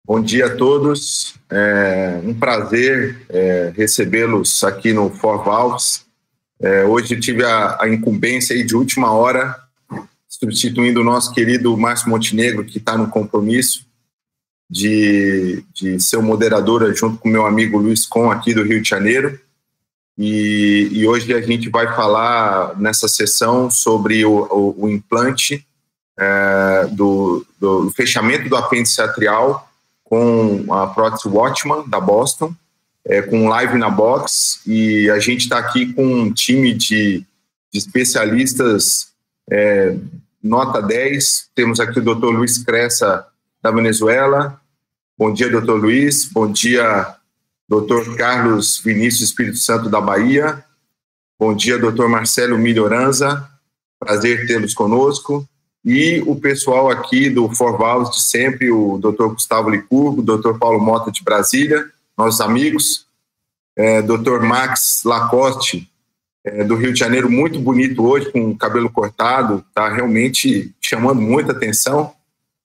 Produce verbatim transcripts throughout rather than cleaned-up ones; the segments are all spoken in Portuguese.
Bom dia a todos, é um prazer é, recebê-los aqui no For Valves. É, hoje tive a, a incumbência aí de última hora, substituindo o nosso querido Márcio Montenegro, que está no compromisso de, de ser o moderador junto com o meu amigo Luiz Com, aqui do Rio de Janeiro. E, e hoje a gente vai falar nessa sessão sobre o, o, o implante é, do, do fechamento do apêndice atrial com a prótese Watchman, da Boston, é, com live na box, e a gente está aqui com um time de, de especialistas é, nota dez. Temos aqui o doutor Luiz Cressa, da Venezuela. Bom dia, doutor Luiz. Bom dia, doutor Carlos Vinícius Espírito Santo, da Bahia. Bom dia, doutor Marcelo Melhoranza. Prazer tê-los conosco. E o pessoal aqui do For Valves de sempre, o doutor Gustavo Licurgo, o doutor Paulo Mota de Brasília, nossos amigos, é, doutor Max Lacoste, é, do Rio de Janeiro, muito bonito hoje, com o cabelo cortado, está realmente chamando muita atenção.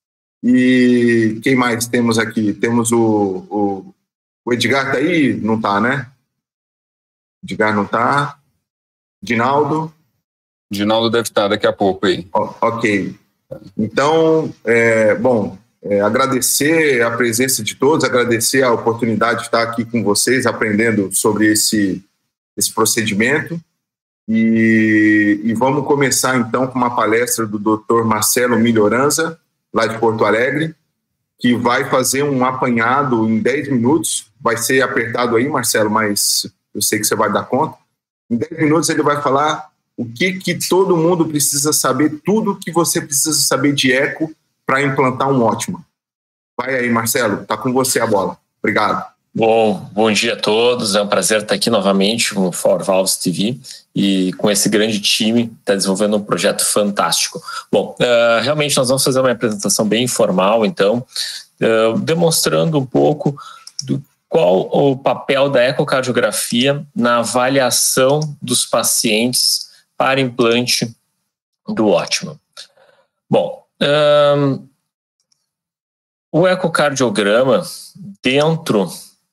E quem mais temos aqui? Temos o, o, o Edgar, está aí? Não está, né? Edgar não está. Dinaldo. Dinaldo deve estar daqui a pouco aí. Oh, ok. Então, é, bom, é, agradecer a presença de todos, agradecer a oportunidade de estar aqui com vocês, aprendendo sobre esse, esse procedimento. E, e vamos começar, então, com uma palestra do doutor Marcelo Melhoranza, lá de Porto Alegre, que vai fazer um apanhado em dez minutos. Vai ser apertado aí, Marcelo, mas eu sei que você vai dar conta. Em dez minutos ele vai falar o que, que todo mundo precisa saber, tudo que você precisa saber de eco para implantar um Watchman. Vai aí, Marcelo, está com você a bola. Obrigado. Bom, bom dia a todos, é um prazer estar aqui novamente no For Valves T V e com esse grande time está desenvolvendo um projeto fantástico. Bom, uh, realmente nós vamos fazer uma apresentação bem informal, então, uh, demonstrando um pouco do qual o papel da ecocardiografia na avaliação dos pacientes para implante do Watchman. Bom, um, o ecocardiograma, dentro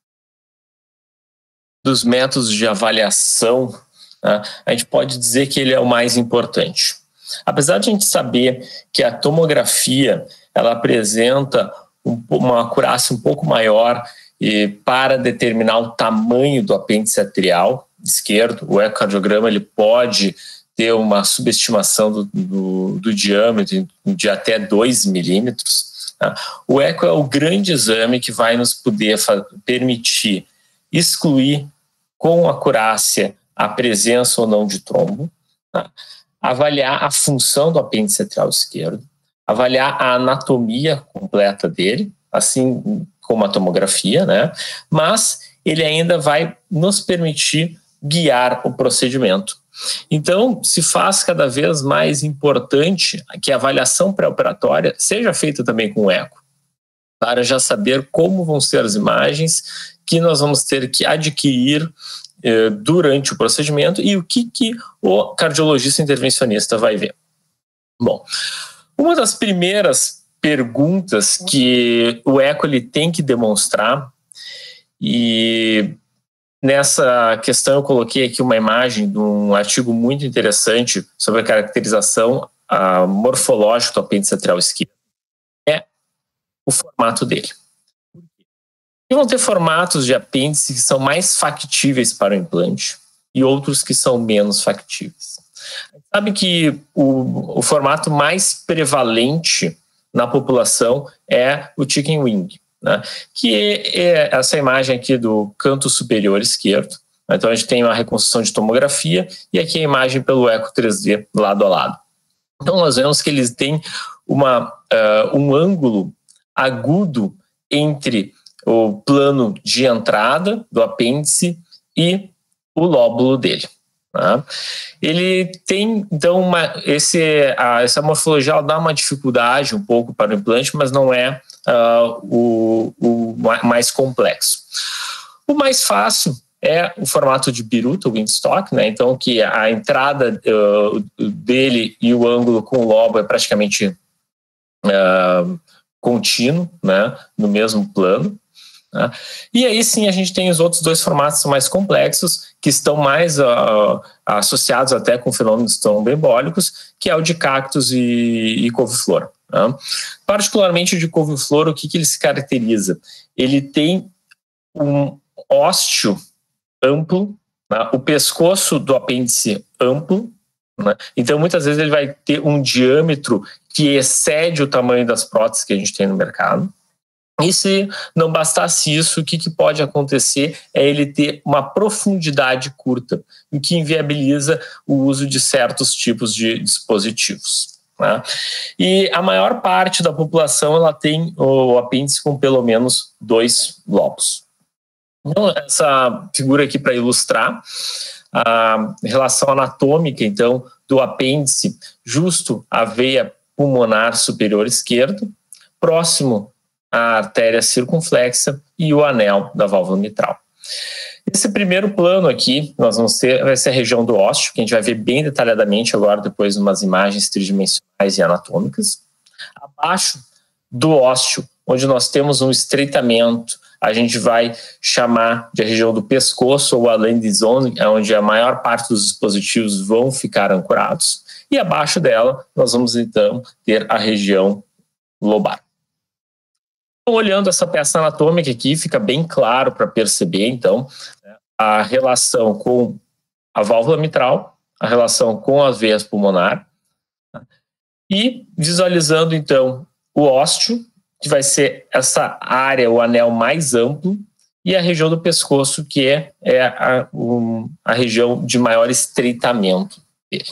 dos métodos de avaliação, né, a gente pode dizer que ele é o mais importante. Apesar de a gente saber que a tomografia ela apresenta um, uma acurácia um pouco maior e para determinar o tamanho do apêndice atrial esquerdo, o ecocardiograma ele pode ter uma subestimação do, do, do diâmetro de até dois milímetros. Tá? O eco é o grande exame que vai nos poder permitir excluir com acurácia a presença ou não de trombo, tá? Avaliar a função do apêndice atrial esquerdo, avaliar a anatomia completa dele, assim como a tomografia, né? Mas ele ainda vai nos permitir guiar o procedimento. Então, se faz cada vez mais importante que a avaliação pré-operatória seja feita também com eco, para já saber como vão ser as imagens que nós vamos ter que adquirir eh, durante o procedimento e o que, que o cardiologista intervencionista vai ver. Bom, uma das primeiras perguntas que o eco ele tem que demonstrar, e nessa questão eu coloquei aqui uma imagem de um artigo muito interessante sobre a caracterização a, morfológica do apêndice atrial esquerdo, é o formato dele. E vão ter formatos de apêndice que são mais factíveis para o implante e outros que são menos factíveis. A gente sabe que o, o formato mais prevalente na população é o chicken wing, né? Que é essa imagem aqui do canto superior esquerdo. Então a gente tem uma reconstrução de tomografia e aqui a imagem pelo eco três D lado a lado. Então nós vemos que eles têm uma, uh, um ângulo agudo entre o plano de entrada do apêndice e o lóbulo dele. Tá? Ele tem, então, uma, esse, a, essa morfologia ela dá uma dificuldade um pouco para o implante, mas não é uh, o, o mais complexo. O mais fácil é o formato de biruta, o windstock, né? Então que a entrada uh, dele e o ângulo com o lobo é praticamente uh, contínuo, né, no mesmo plano. Né? E aí sim a gente tem os outros dois formatos mais complexos, que estão mais uh, associados até com fenômenos trombembólicos, que é o de cactus e, e couve-flor. Né? Particularmente o de couve-flor, o que, que ele se caracteriza? Ele tem um ósteo amplo, né? O pescoço do apêndice amplo, né? Então muitas vezes ele vai ter um diâmetro que excede o tamanho das próteses que a gente tem no mercado. E se não bastasse isso, o que, que pode acontecer é ele ter uma profundidade curta, o que inviabiliza o uso de certos tipos de dispositivos. Né? E a maior parte da população ela tem o apêndice com pelo menos dois lobos. Então, essa figura aqui para ilustrar a relação anatômica, então, do apêndice justo à veia pulmonar superior esquerdo, próximo à artéria circunflexa e o anel da válvula mitral. Esse primeiro plano aqui, nós vamos ter, vai ser a região do ósteo, que a gente vai ver bem detalhadamente agora, depois, umas imagens tridimensionais e anatômicas. Abaixo do ósteo, onde nós temos um estreitamento, a gente vai chamar de a região do pescoço, ou a landing zone, onde a maior parte dos dispositivos vão ficar ancorados. E abaixo dela, nós vamos então ter a região lobar. Olhando essa peça anatômica aqui, fica bem claro para perceber, então, a relação com a válvula mitral, a relação com as veias pulmonar, e visualizando, então, o ósteo, que vai ser essa área, o anel mais amplo, e a região do pescoço, que é, é a, um, a região de maior estreitamento dele.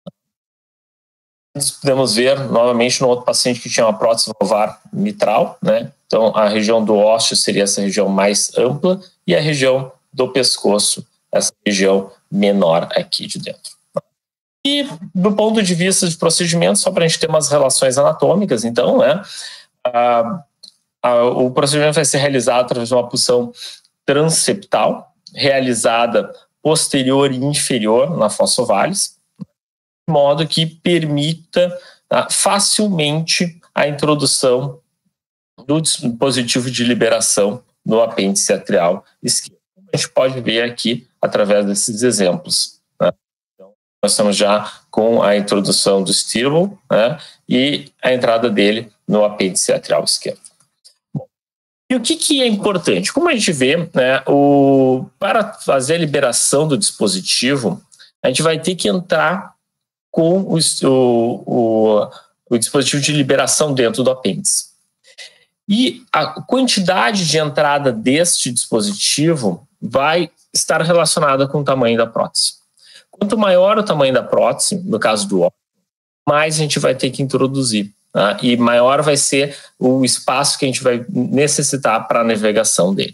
Nós podemos ver, novamente, no outro paciente que tinha uma prótese lobar mitral, né? Então, a região do ósteo seria essa região mais ampla e a região do pescoço, essa região menor aqui de dentro. E, do ponto de vista de procedimento, só para a gente ter umas relações anatômicas, então, né? A, a, o procedimento vai ser realizado através de uma punção transeptal, realizada posterior e inferior na fossa ovalis, de modo que permita tá, facilmente a introdução do dispositivo de liberação no apêndice atrial esquerdo. A gente pode ver aqui através desses exemplos. Né? Então, nós estamos já com a introdução do steerable, né, e a entrada dele no apêndice atrial esquerdo. Bom, e o que, que é importante? Como a gente vê, né, o, para fazer a liberação do dispositivo, a gente vai ter que entrar com o, o, o, o dispositivo de liberação dentro do apêndice. E a quantidade de entrada deste dispositivo vai estar relacionada com o tamanho da prótese. Quanto maior o tamanho da prótese, no caso do óculos, mais a gente vai ter que introduzir. Tá? E maior vai ser o espaço que a gente vai necessitar para a navegação dele.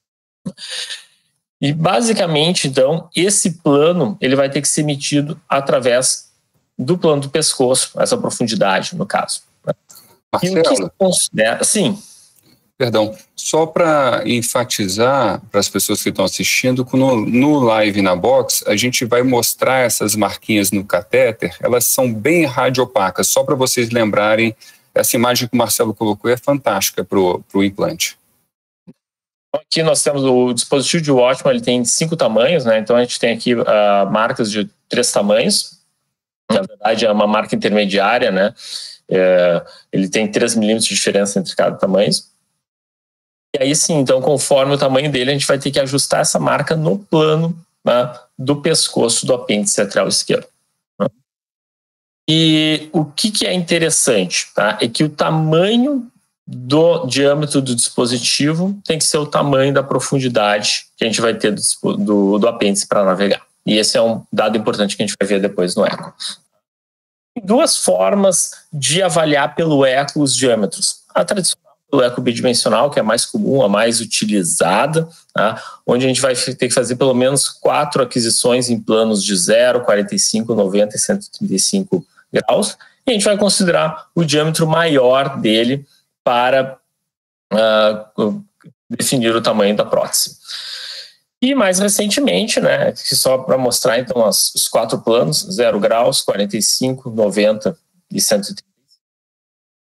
E basicamente, então, esse plano ele vai ter que ser medido através do plano do pescoço, essa profundidade, no caso. Marcelo, e o que se considera, sim. Perdão, só para enfatizar para as pessoas que estão assistindo, no, no live na box, a gente vai mostrar essas marquinhas no catéter, elas são bem radiopacas, só para vocês lembrarem, essa imagem que o Marcelo colocou é fantástica para o implante. Aqui nós temos o dispositivo de Watchman, ele tem cinco tamanhos, né? Então a gente tem aqui uh, marcas de três tamanhos, na verdade é uma marca intermediária, né? É, ele tem três milímetros de diferença entre cada tamanho. E aí sim, então conforme o tamanho dele, a gente vai ter que ajustar essa marca no plano, né, do pescoço do apêndice atrial esquerdo. Né? E o que, que é interessante, tá? É que o tamanho do diâmetro do dispositivo tem que ser o tamanho da profundidade que a gente vai ter do, do, do apêndice para navegar. E esse é um dado importante que a gente vai ver depois no eco. Tem duas formas de avaliar pelo eco os diâmetros. A tradicional do eco bidimensional, que é a mais comum, a mais utilizada, tá? Onde a gente vai ter que fazer pelo menos quatro aquisições em planos de zero, quarenta e cinco, noventa e cento e trinta e cinco graus, e a gente vai considerar o diâmetro maior dele para uh, definir o tamanho da prótese. E mais recentemente, né, só para mostrar então as, os quatro planos, zero graus, quarenta e cinco, noventa e cento e trinta.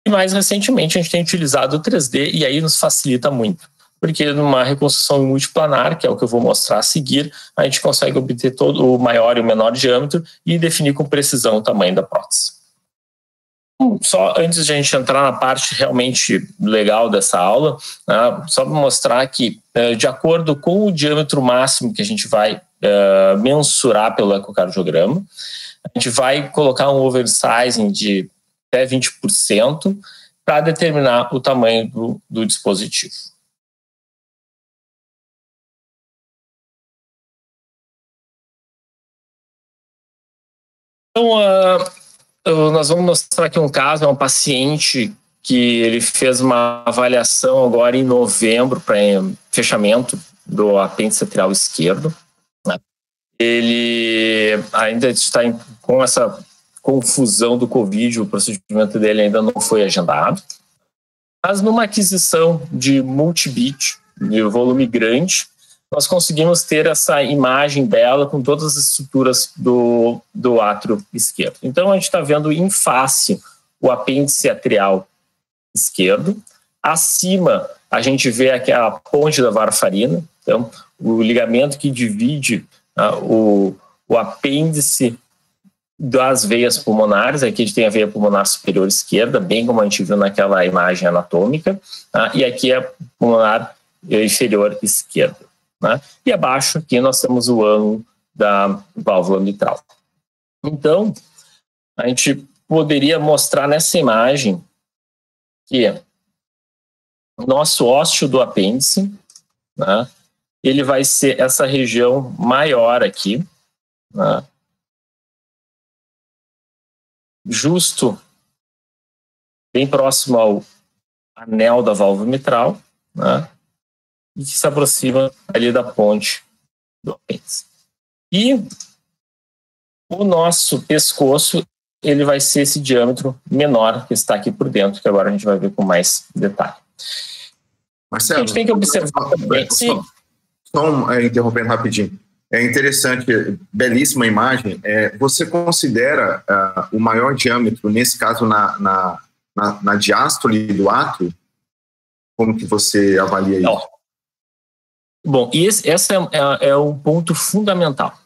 E mais recentemente a gente tem utilizado o três D e aí nos facilita muito, porque numa reconstrução multiplanar, que é o que eu vou mostrar a seguir, a gente consegue obter todo o maior e o menor diâmetro e definir com precisão o tamanho da prótese. Só antes de a gente entrar na parte realmente legal dessa aula, né, só para mostrar que, de acordo com o diâmetro máximo que a gente vai uh, mensurar pelo ecocardiograma, a gente vai colocar um oversizing de até vinte por cento para determinar o tamanho do, do dispositivo. Então, uh, nós vamos mostrar aqui um caso, é um paciente que ele fez uma avaliação agora em novembro para fechamento do apêndice atrial esquerdo. Ele ainda está em, com essa confusão do Covid, o procedimento dele ainda não foi agendado. Mas numa aquisição de multibit, de volume grande, nós conseguimos ter essa imagem dela com todas as estruturas do, do átrio esquerdo. Então, a gente está vendo em face o apêndice atrial esquerdo. Acima, a gente vê aquela ponte da varfarina, então, o ligamento que divide uh, o, o apêndice das veias pulmonares. Aqui a gente tem a veia pulmonar superior esquerda, bem como a gente viu naquela imagem anatômica, uh, e aqui é a pulmonar inferior esquerda. Né? E abaixo aqui nós temos o ângulo da válvula mitral. Então, a gente poderia mostrar nessa imagem que o nosso ósseo do apêndice, né, ele vai ser essa região maior aqui, né, justo bem próximo ao anel da válvula mitral, né, e que se aproxima ali da ponte do apêndice. E o nosso pescoço, ele vai ser esse diâmetro menor que está aqui por dentro, que agora a gente vai ver com mais detalhe. Marcelo, a gente tem que observar só, também... Só, só um, é, interrompendo rapidinho. É interessante, belíssima imagem. É, você considera uh, o maior diâmetro, nesse caso, na, na, na, na diástole do átrio? Como que você avalia Não. isso? Bom, e esse, esse é, é, é um ponto fundamental.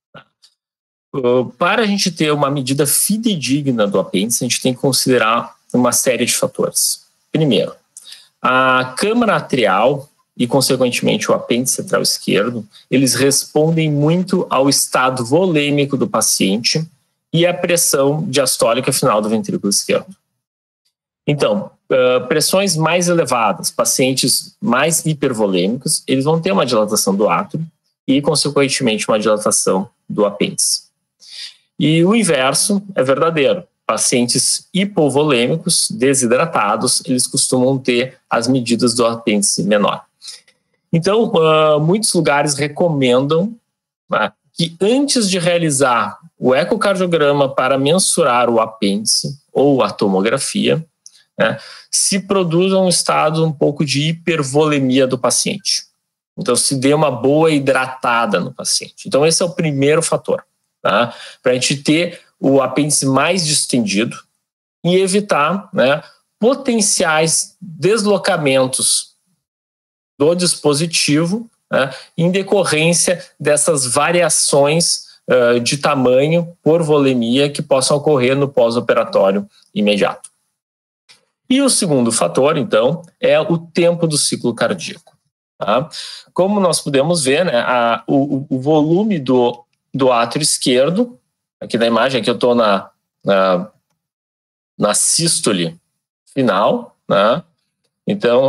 Uh, para a gente ter uma medida fidedigna do apêndice, a gente tem que considerar uma série de fatores. Primeiro, a câmara atrial e, consequentemente, o apêndice atrial esquerdo, eles respondem muito ao estado volêmico do paciente e à pressão diastólica final do ventrículo esquerdo. Então, uh, pressões mais elevadas, pacientes mais hipervolêmicos, eles vão ter uma dilatação do átrio e, consequentemente, uma dilatação do apêndice. E o inverso é verdadeiro. Pacientes hipovolêmicos, desidratados, eles costumam ter as medidas do apêndice menor. Então, uh, muitos lugares recomendam uh, que antes de realizar o ecocardiograma para mensurar o apêndice ou a tomografia, né, se produza um estado um pouco de hipervolemia do paciente. Então, se dê uma boa hidratada no paciente. Então, esse é o primeiro fator, tá? Para a gente ter o apêndice mais distendido e evitar, né, potenciais deslocamentos do dispositivo, né, em decorrência dessas variações uh, de tamanho por volemia que possam ocorrer no pós-operatório imediato. E o segundo fator, então, é o tempo do ciclo cardíaco. Tá? Como nós podemos ver, né, a, o, o volume do, do átrio esquerdo, aqui na imagem, aqui eu estou na, na, na sístole final, né? Então,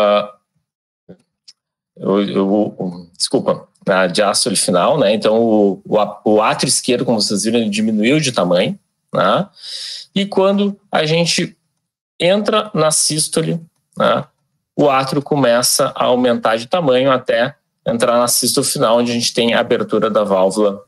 uh, eu, eu, desculpa, na diástole final, né? Então, o, o, o átrio esquerdo, como vocês viram, ele diminuiu de tamanho, né? E quando a gente entra na sístole, né, o átrio começa a aumentar de tamanho até entrar na sístole final, onde a gente tem a abertura da válvula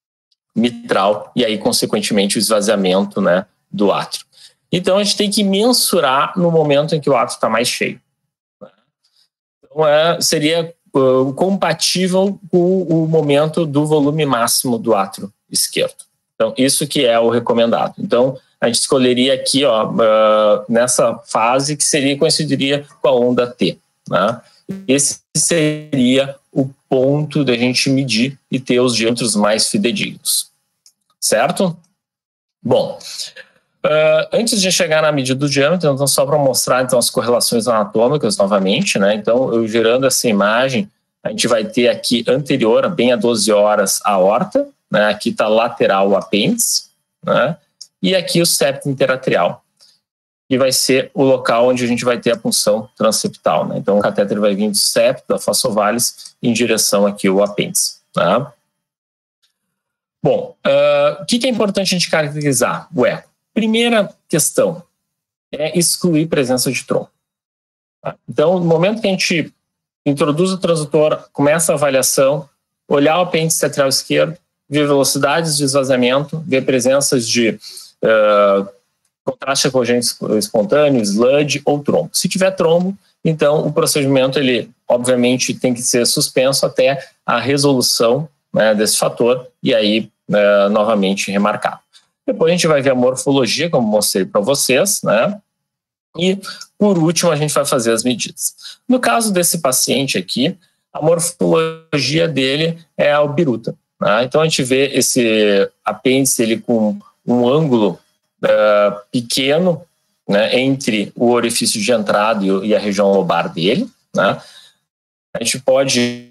mitral e aí, consequentemente, o esvaziamento, né, do átrio. Então, a gente tem que mensurar no momento em que o átrio está mais cheio. Né? Então, é, seria uh, compatível com o momento do volume máximo do átrio esquerdo. Então, isso que é o recomendado. Então, a gente escolheria aqui, ó, uh, nessa fase que seria, coincidiria com a onda T, né? Esse seria o ponto da gente medir e ter os diâmetros mais fidedignos, certo? Bom, uh, antes de chegar na medida do diâmetro, então só para mostrar então as correlações anatômicas novamente, né? Então, eu gerando essa imagem, a gente vai ter aqui anterior, bem a doze horas, a aorta, né? Aqui está lateral o apêndice, né? E aqui o septo interatrial, que vai ser o local onde a gente vai ter a punção transeptal, né? Então, o catéter vai vir do septo, da fossa ovalis, em direção aqui ao apêndice, tá? Bom, uh, o que, que é importante a gente caracterizar? Ué, primeira questão é excluir presença de trombo. Tá? Então, no momento que a gente introduz o transdutor, começa a avaliação, olhar o apêndice atrial esquerdo, ver velocidades de esvaziamento, ver presenças de uh, contraste ecogênico espontâneo, sludge ou trombo. Se tiver trombo, então o procedimento, ele obviamente tem que ser suspenso até a resolução, né, desse fator e aí uh, novamente remarcado. Depois a gente vai ver a morfologia, como mostrei para vocês, né? E por último a gente vai fazer as medidas. No caso desse paciente aqui, a morfologia dele é a biruta. Né? Então a gente vê esse apêndice ele com um ângulo uh, pequeno, né, entre o orifício de entrada e, e a região lobar dele. Né? A gente pode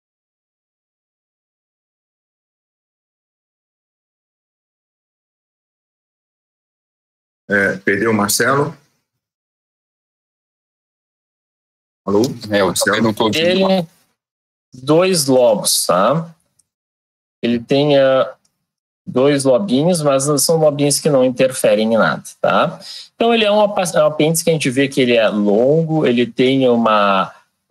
é, perdeu o Marcelo? Alô? É, eu também não estou ele dois lobos, tá? Ele tem uh, dois lobinhos, mas são lobinhos que não interferem em nada, tá? Então ele é um apêndice que a gente vê que ele é longo, ele tem uma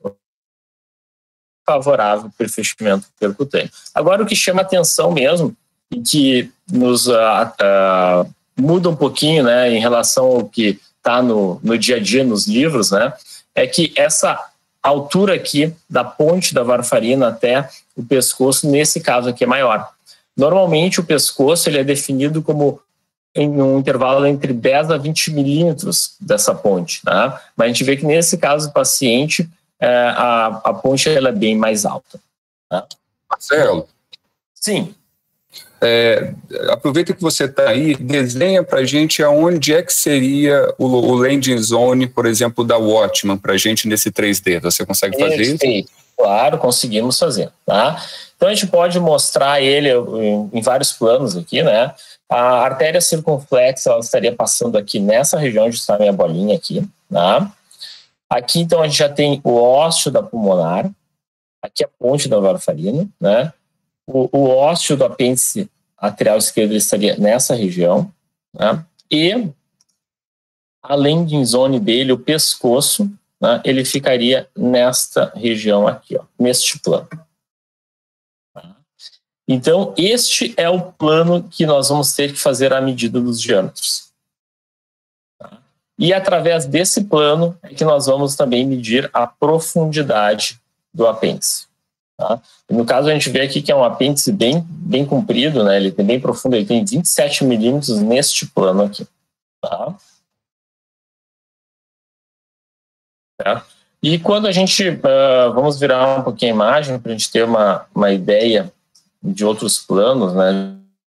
favorável para o fechamento percutâneo. Agora o que chama atenção mesmo e que nos uh, uh, muda um pouquinho, né, em relação ao que está no, no dia a dia nos livros, né, é que essa altura aqui da ponte da varfarina até o pescoço, nesse caso aqui, é maior. Normalmente o pescoço ele é definido como em um intervalo entre dez a vinte milímetros dessa ponte, tá? Mas a gente vê que nesse caso do paciente é, a, a ponte ela é bem mais alta. Tá? Marcelo? Sim. É, aproveita que você está aí, desenha para a gente aonde é que seria o, o landing zone, por exemplo, da Watchman para a gente nesse três D. Você consegue fazer isso? Perfeito. Claro, conseguimos fazer. Tá? Então a gente pode mostrar ele em, em vários planos aqui, né? A artéria circunflexa ela estaria passando aqui nessa região onde está a minha bolinha aqui. Tá? Aqui então a gente já tem o ósseo da pulmonar, aqui a ponte da varfarina, né? O, o ósseo do apêndice atrial esquerdo estaria nessa região, né? E a landing zone dele, o pescoço, né, ele ficaria nesta região aqui, ó, neste plano. Tá? Então, este é o plano que nós vamos ter que fazer a medida dos diâmetros. Tá? E através desse plano é que nós vamos também medir a profundidade do apêndice. Tá? No caso, a gente vê aqui que é um apêndice bem, bem comprido, né? Ele tem bem profundo, ele tem vinte e sete milímetros neste plano aqui. Tá? Tá? E quando a gente, uh, vamos virar um pouquinho a imagem para a gente ter uma, uma ideia de outros planos, né?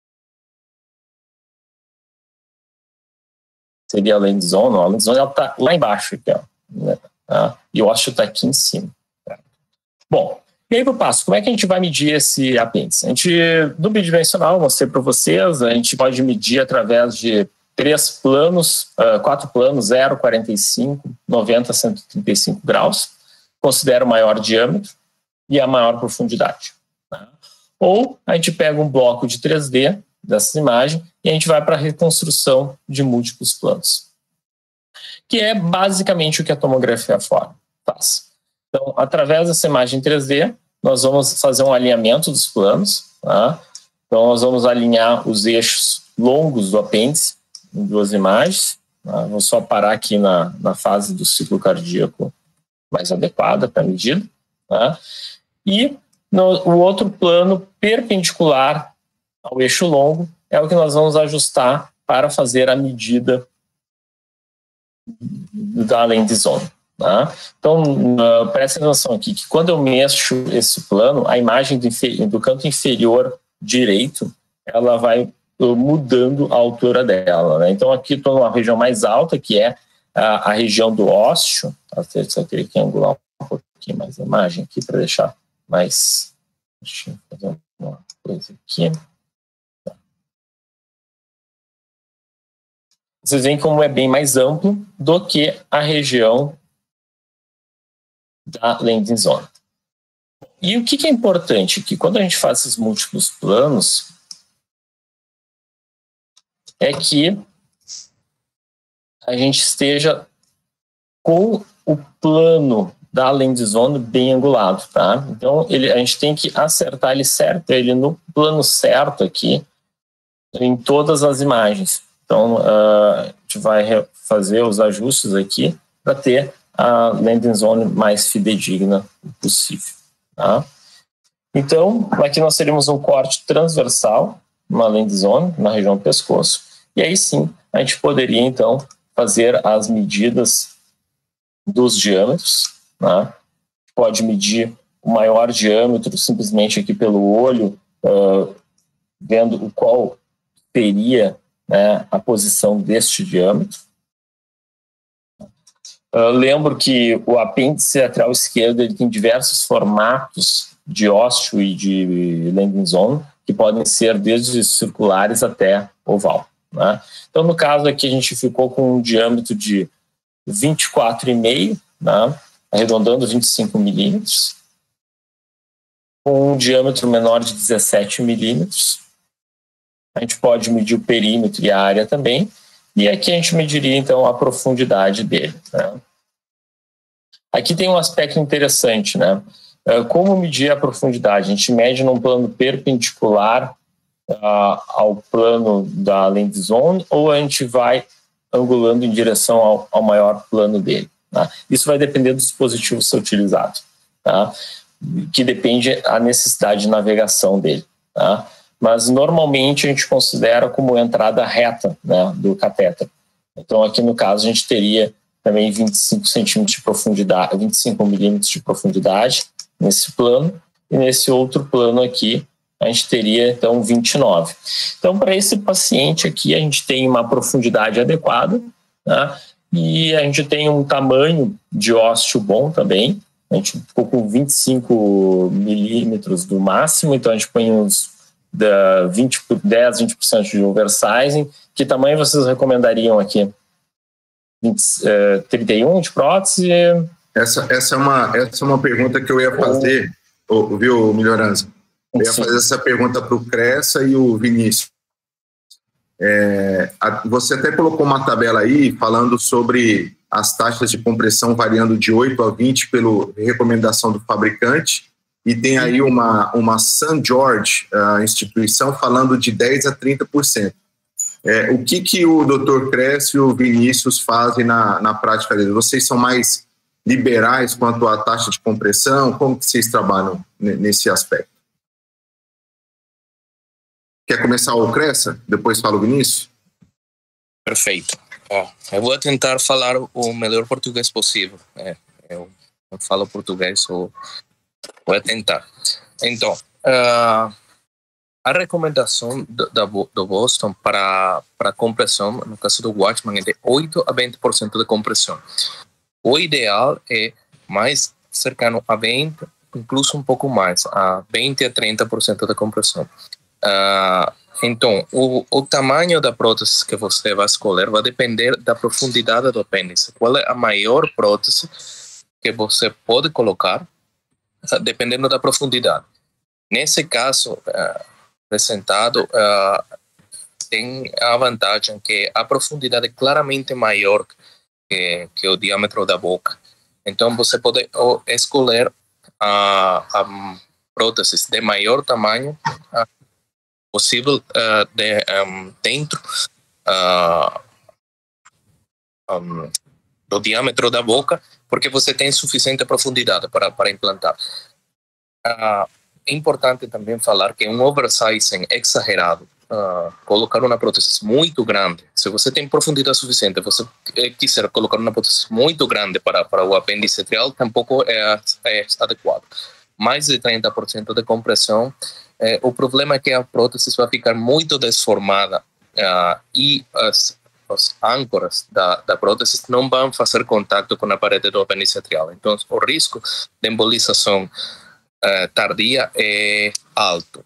Seria a land zone, ó. A land zone está lá embaixo, aqui, ó, né? Tá? E o ósseo está aqui em cima. Tá? Bom, e aí para o passo, como é que a gente vai medir esse apêndice? A gente, no bidimensional, eu mostrei para vocês, a gente pode medir através de três planos, uh, quatro planos, zero, quarenta e cinco, noventa, cento e trinta e cinco graus, considera o maior diâmetro e a maior profundidade. Tá? Ou a gente pega um bloco de três D dessas imagens e a gente vai para a reconstrução de múltiplos planos, que é basicamente o que a tomografia faz. Então, através dessa imagem três D, nós vamos fazer um alinhamento dos planos. Tá? Então, nós vamos alinhar os eixos longos do apêndice em duas imagens. Tá? Vou só parar aqui na, na fase do ciclo cardíaco mais adequada para a medida. Tá? E no, o outro plano perpendicular ao eixo longo é o que nós vamos ajustar para fazer a medida da lente zone. Tá? Então, uh, presta atenção aqui, que quando eu mexo esse plano, a imagem do, do canto inferior direito, ela vai uh, mudando a altura dela. Né? Então, aqui estou numa região mais alta, que é a, a região do ósseo. Só teria que angular um pouquinho mais a imagem aqui para deixar mais... Deixa eu fazer uma coisa aqui. Vocês veem como é bem mais amplo do que a região da landing zone. E o que é importante aqui? Quando a gente faz esses múltiplos planos, é que a gente esteja com o plano da landing zone bem angulado, tá? Então, ele, a gente tem que acertar ele certo, ele no plano certo aqui, em todas as imagens. Então, uh, a gente vai fazer os ajustes aqui para ter a landing zone mais fidedigna possível. Tá? Então, aqui nós teríamos um corte transversal, uma landing zone, na região do pescoço, e aí sim, a gente poderia, então, fazer as medidas dos diâmetros. Tá? Pode medir o maior diâmetro simplesmente aqui pelo olho, uh, vendo o qual seria, né, a posição deste diâmetro. Uh, lembro que o apêndice lateral esquerdo ele tem diversos formatos de ósseo e de landing zone, que podem ser desde circulares até oval. Né? Então, no caso aqui, a gente ficou com um diâmetro de vinte e quatro vírgula cinco, né, arredondando vinte e cinco milímetros, com um diâmetro menor de dezessete milímetros. A gente pode medir o perímetro e a área também. E aqui a gente mediria, então, a profundidade dele. Né? Aqui tem um aspecto interessante, né? Como medir a profundidade? A gente mede num plano perpendicular uh, ao plano da landing zone ou a gente vai angulando em direção ao, ao maior plano dele? Tá? Isso vai depender do dispositivo ser utilizado, tá? Que depende da necessidade de navegação dele. Tá? Mas normalmente a gente considera como entrada reta, né, do catéter. Então aqui no caso a gente teria também vinte e cinco centímetros de profundidade, vinte e cinco milímetros de profundidade nesse plano, e nesse outro plano aqui a gente teria então vinte e nove. Então para esse paciente aqui a gente tem uma profundidade adequada, né, e a gente tem um tamanho de ósseo bom também. A gente ficou com vinte e cinco milímetros do máximo, então a gente põe uns da vinte, dez, vinte por cento de oversizing. Que tamanho vocês recomendariam aqui? vinte, uh, trinta e um de prótese? Essa, essa, é uma, essa é uma pergunta que eu ia fazer, oh, viu, Melhorança? Eu ia fazer essa pergunta para o Cressa e o Vinícius. É, a, você até colocou uma tabela aí falando sobre as taxas de compressão variando de oito a vinte pela recomendação do fabricante. E tem aí uma, uma Saint George uh, instituição falando de dez a trinta por cento. É, o que, que o doutor Cressa e o Vinícius fazem na, na prática deles? Vocês são mais liberais quanto à taxa de compressão? Como que vocês trabalham nesse aspecto? Quer começar o Cressa? Depois fala o Vinícius? Perfeito. Ó, eu vou tentar falar o melhor português possível. É, eu não falo português, ou vou tentar. Então, uh, a recomendação do, do Boston para, para compressão, no caso do Watchman, é de oito a vinte por cento de compressão. O ideal é mais cercano a vinte, incluso um pouco mais, a vinte a trinta por cento de compressão. Uh, então, o, o tamanho da prótese que você vai escolher vai depender da profundidade do apêndice. Qual é a maior prótese que você pode colocar, dependendo da profundidade. Nesse caso, uh, apresentado, uh, tem a vantagem que a profundidade é claramente maior que, que o diâmetro da boca. Então, você pode uh, escolher a, a prótese de maior tamanho uh, possível uh, de, um, dentro uh, um, do diâmetro da boca, porque você tem suficiente profundidade para, para implantar. Uh, é importante também falar que um oversizing exagerado uh, colocar uma prótese muito grande, se você tem profundidade suficiente, você quiser colocar uma prótese muito grande para, para o apêndice atrial, tampouco é, é adequado. Mais de trinta por cento de compressão, eh, o problema é que a prótese vai ficar muito desformada uh, e as, as âncoras da, da prótese não vão fazer contato com a parede do apêndice atrial. Então, o risco de embolização uh, tardia é alto.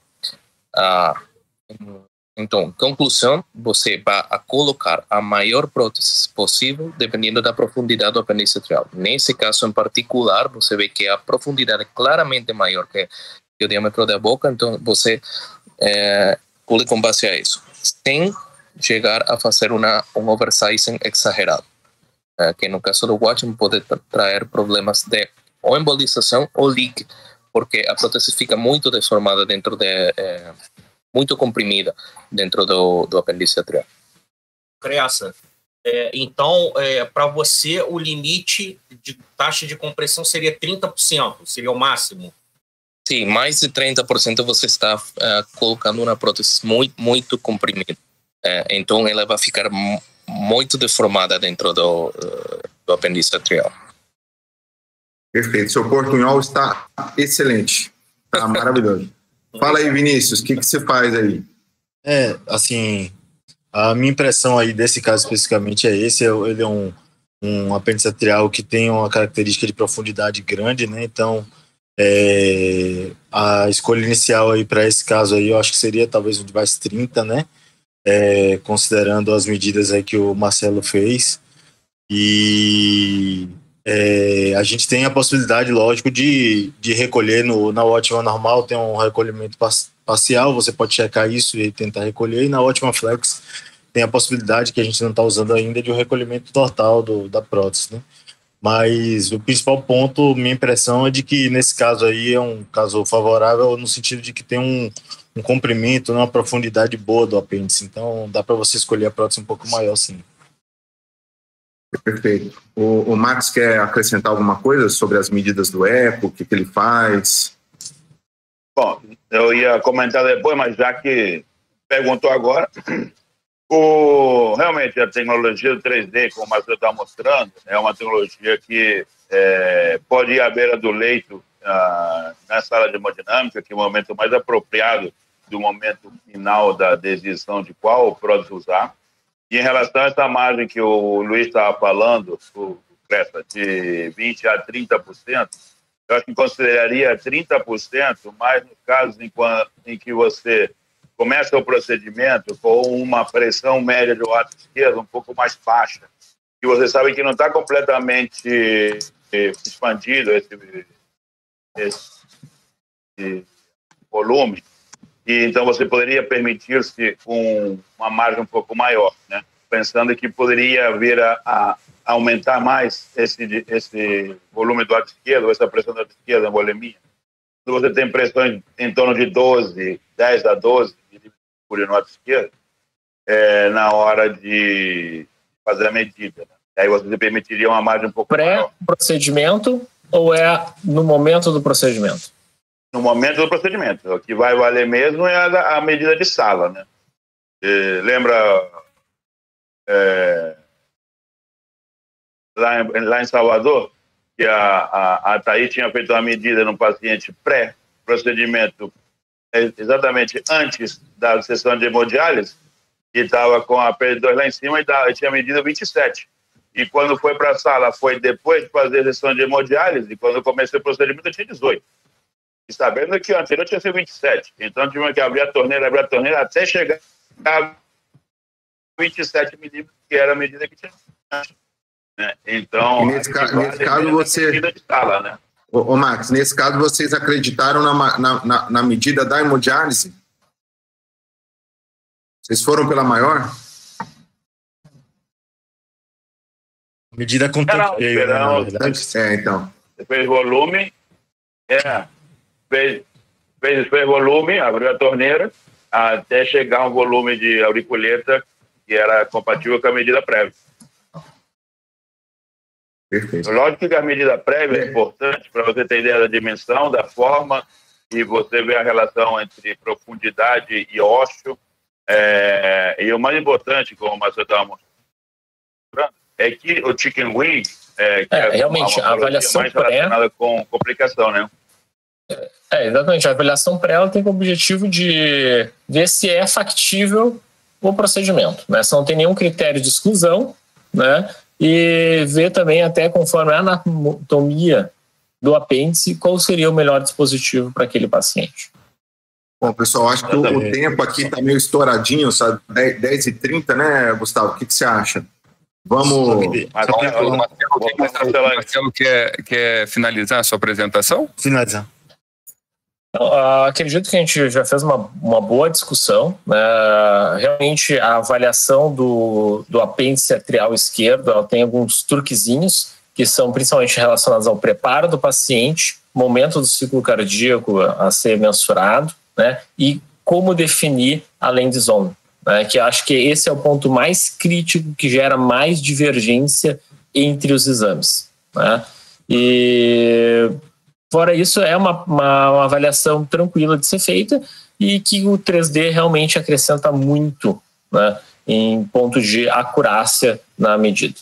Uh, então, conclusão, você vai a colocar a maior prótese possível dependendo da profundidade do apêndice atrial. Nesse caso em particular, você vê que a profundidade é claramente maior que, que o diâmetro da boca, então você é, pule com base a isso, sem chegar a fazer uma, um oversizing exagerado, é, que no caso do Watchman pode tra trazer problemas de ou embolização ou leak, porque a prótese fica muito deformada dentro de... É, muito comprimida dentro do, do apêndice atrial. Cressa, é, então, é, para você, o limite de taxa de compressão seria trinta por cento, seria o máximo? Sim, mais de trinta por cento você está uh, colocando uma prótese muito, muito comprimida. Uh, então, ela vai ficar muito deformada dentro do, uh, do apêndice atrial. Perfeito. Seu portunhol está excelente. Está maravilhoso. Fala aí, Vinícius, o que, que você faz aí? É, assim, a minha impressão aí desse caso especificamente é esse, ele é um, um apêndice atrial que tem uma característica de profundidade grande, né, então é, a escolha inicial aí para esse caso aí, eu acho que seria talvez um device trinta, né, é, considerando as medidas aí que o Marcelo fez, e... É, a gente tem a possibilidade, lógico, de, de recolher no, na Watchman normal, tem um recolhimento parcial, você pode checar isso e tentar recolher, e na Watchman Flex tem a possibilidade, que a gente não está usando ainda, de um recolhimento total do, da prótese, né? Mas o principal ponto, minha impressão, é de que nesse caso aí é um caso favorável no sentido de que tem um, um comprimento, uma profundidade boa do apêndice, então dá para você escolher a prótese um pouco maior, sim. Perfeito. O, o Max quer acrescentar alguma coisa sobre as medidas do eco, o que, que ele faz? Bom, eu ia comentar depois, mas já que perguntou agora, o, realmente a tecnologia do três D, como o Marcelo está mostrando, é uma tecnologia que é, pode ir à beira do leito ah, na sala de hemodinâmica, que é o momento mais apropriado do momento final da decisão de qual prótese usar. E em relação a essa margem que o Luiz estava falando, o Cressa, de vinte a trinta por cento, eu acho que consideraria trinta por cento, mas nos casos em, em que você começa o procedimento com uma pressão média do lado esquerdo um pouco mais baixa, e você sabe que não está completamente expandido esse, esse volume, e então você poderia permitir-se um, uma margem um pouco maior, né? Pensando que poderia vir a, a aumentar mais esse, esse volume do lado esquerdo, essa pressão do lado esquerdo, a volemia. Se você tem pressões em torno de doze, dez a doze por no lado esquerdo, é, na hora de fazer a medida, né? Aí você permitiria uma margem um pouco maior. Pré-procedimento ou é no momento do procedimento? No momento do procedimento. O que vai valer mesmo é a, a medida de sala, né? E, lembra é, lá, em, lá em Salvador, que a, a, a Thaís tinha feito uma medida no paciente pré-procedimento, exatamente antes da sessão de hemodiálise, e estava com a P dois lá em cima e, da, e tinha medido vinte e sete. E quando foi para a sala, foi depois de fazer a sessão de hemodiálise, e quando eu comecei o procedimento, eu tinha dezoito. E sabendo que o anterior tinha sido vinte e sete. Então, tivemos que abrir a torneira, abrir a torneira, até chegar a vinte e sete milímetros, que era a medida que tinha. Né? Então, nesse, ca nesse caso, você... De sala, né? ô, ô, Max, nesse caso, vocês acreditaram na, na, na, na medida da hemodiálise? Vocês foram pela maior? Medida com tanque cheio, né, na verdade. É, então. Você fez volume, é, fez, fez, fez volume, abriu a torneira, até chegar um volume de auriculeta que era compatível com a medida prévia. Perfeito. Lógico que a medida prévia é importante para você ter ideia da dimensão, da forma, e você ver a relação entre profundidade e ósseo. É, e o mais importante, como o Marcelo estava mostrando, é que o chicken wing, é, que é, é realmente, uma a avaliação mais relacionada pré, com complicação, né? É, exatamente. A avaliação pré ela tem o objetivo de ver se é factível o procedimento, né? Se não tem nenhum critério de exclusão, né? E ver também, até conforme a anatomia do apêndice, qual seria o melhor dispositivo para aquele paciente. Bom, pessoal, acho que o, o tempo aqui está meio estouradinho, sabe? dez e trinta, né, Gustavo? O que, que você acha? Vamos. Marcelo, Marcelo, Marcelo quer, quer finalizar a sua apresentação? Finalizar. Então, acredito que a gente já fez uma, uma boa discussão, né? Realmente a avaliação do, do apêndice atrial esquerdo, ela tem alguns truquezinhos que são principalmente relacionados ao preparo do paciente, momento do ciclo cardíaco a ser mensurado, né? E como definir a land zone, né? Que eu acho que esse é o ponto mais crítico que gera mais divergência entre os exames, né? E fora isso, é uma, uma, uma avaliação tranquila de ser feita e que o três D realmente acrescenta muito, né, em ponto de acurácia na medida.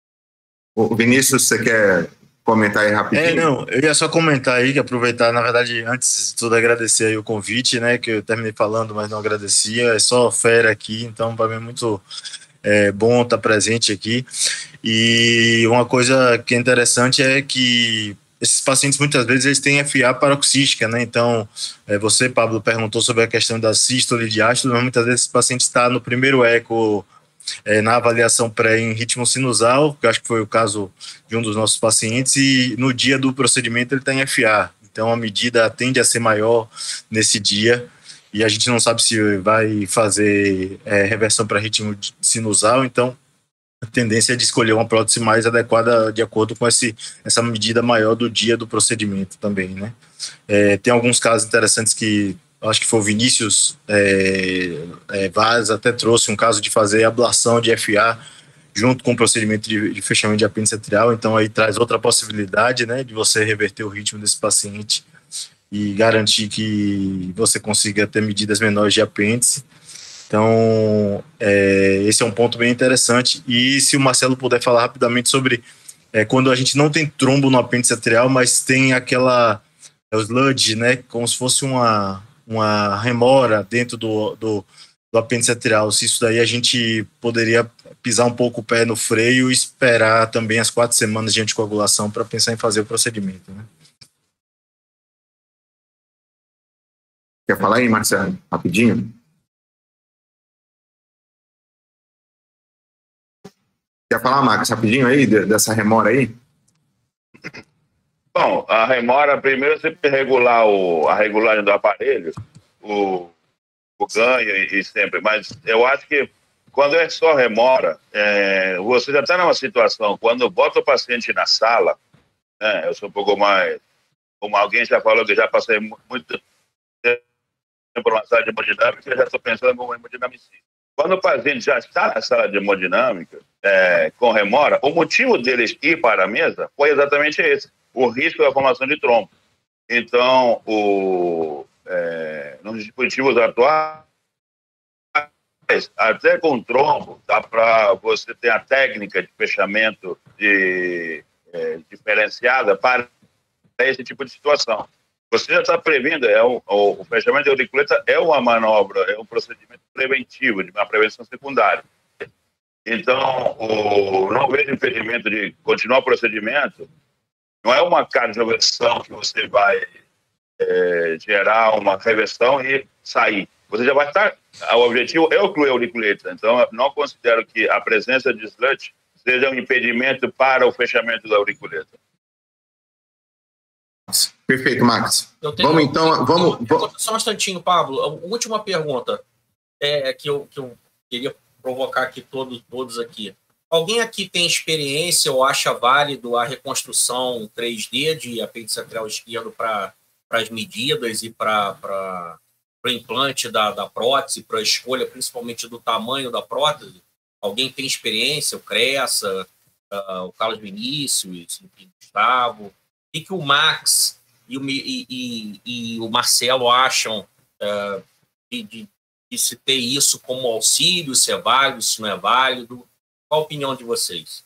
O Vinícius, você quer comentar aí rapidinho? É, não, eu ia só comentar aí, que aproveitar, na verdade, antes de tudo agradecer aí o convite, né, que eu terminei falando, mas não agradecia, é só fera aqui, então para mim é muito é, bom estar presente aqui. E uma coisa que é interessante é que esses pacientes muitas vezes eles têm F A paroxística, né? Então, é, você, Pablo, perguntou sobre a questão da sístole e diástole, mas muitas vezes esse paciente está no primeiro eco, é, na avaliação pré em ritmo sinusal, que eu acho que foi o caso de um dos nossos pacientes, e no dia do procedimento ele está em F A. Então, a medida tende a ser maior nesse dia, e a gente não sabe se vai fazer é, reversão para ritmo sinusal, então a tendência é de escolher uma prótese mais adequada de acordo com esse, essa medida maior do dia do procedimento também, né? É, tem alguns casos interessantes que acho que foi o Vinícius é, é, Vaz até trouxe um caso de fazer ablação de F A junto com o procedimento de, de fechamento de apêndice atrial, então aí traz outra possibilidade, né, de você reverter o ritmo desse paciente e garantir que você consiga ter medidas menores de apêndice. Então, é, esse é um ponto bem interessante. E se o Marcelo puder falar rapidamente sobre é, quando a gente não tem trombo no apêndice atrial, mas tem aquela é, o sludge, né, como se fosse uma, uma remora dentro do, do, do apêndice atrial. Se isso daí a gente poderia pisar um pouco o pé no freio e esperar também as quatro semanas de anticoagulação para pensar em fazer o procedimento, né? Quer falar aí, Marcelo? Rapidinho? Quer falar, Marcos, rapidinho aí, dessa remora aí? Bom, a remora, primeiro você tem que regular o, a regulagem do aparelho, o, o ganho e, e sempre, mas eu acho que quando é só remora, é, você já está numa situação, quando bota o paciente na sala, né, eu sou um pouco mais, como alguém já falou que já passei muito tempo numa sala de hemodinâmica, eu já estou pensando como hemodinamicista. Quando o paciente já está na sala de hemodinâmica, é, com remora, o motivo deles ir para a mesa foi exatamente esse, o risco da formação de trombo. Então, o, é, nos dispositivos atuais, até com trombo, dá para você ter a técnica de fechamento de, é, diferenciada para esse tipo de situação. Você já está prevendo, é um, o, o fechamento de auriculeta é uma manobra, é um procedimento preventivo, de uma prevenção secundária. Então, o, não vejo impedimento de continuar o procedimento, não é uma cardioversão que você vai é, gerar uma reversão e sair. Você já vai estar, o objetivo é ocluir a auriculeta, então não considero que a presença de sludge seja um impedimento para o fechamento da auriculeta. Perfeito, Max. Tenho, vamos então, vamos, eu, eu, só um instantinho, Pablo. A última pergunta é que eu, que eu queria provocar aqui todos, todos aqui. Alguém aqui tem experiência ou acha válido a reconstrução três D de apêndice atrial esquerdo para as medidas e para o implante da, da prótese, para a escolha principalmente do tamanho da prótese? Alguém tem experiência? O Cressa, uh, o Carlos Vinícius, o Gustavo? O que o Max e o, e, e, e o Marcelo acham uh, de, de, e se ter isso como auxílio, se é válido, se não é válido. Qual a opinião de vocês?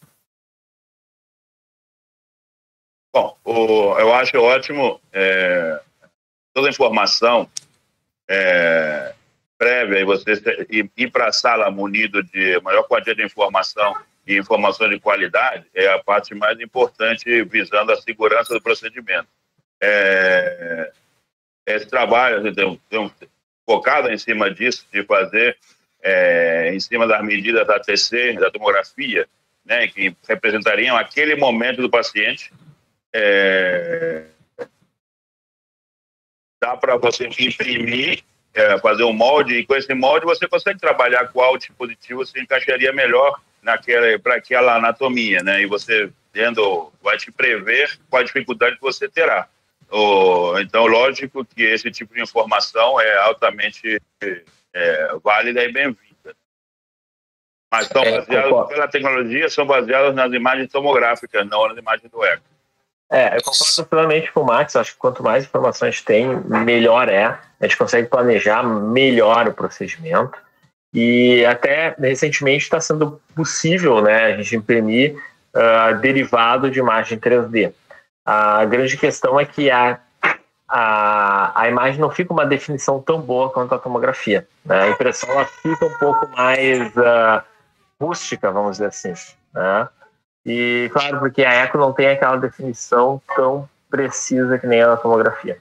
Bom, o, eu acho ótimo é, toda a informação é, prévia e você ir, ir para a sala munido de maior quantidade de informação e informação de qualidade é a parte mais importante visando a segurança do procedimento. É, esse trabalho tem, tem, focado em cima disso, de fazer é, em cima das medidas da T C, da tomografia, né, que representariam aquele momento do paciente. É, dá para você imprimir, é, fazer um molde, e com esse molde você consegue trabalhar qual dispositivo se encaixaria melhor naquela, para aquela anatomia, né? E você tendo, vai te prever qual a dificuldade que você terá. Ou, então, lógico que esse tipo de informação é altamente é, válida e bem-vinda. Mas são baseadas, pela tecnologia, são baseadas nas imagens tomográficas, não nas imagens do eco. É, eu concordo plenamente com o Max. Acho que quanto mais informações tem, melhor é. A gente consegue planejar melhor o procedimento. E até recentemente está sendo possível, né, a gente imprimir uh, derivado de imagem três D. A grande questão é que a, a, a imagem não fica uma definição tão boa quanto a tomografia, né? A impressão ela fica um pouco mais uh, rústica, vamos dizer assim, né? E, claro, porque a eco não tem aquela definição tão precisa que nem a da tomografia.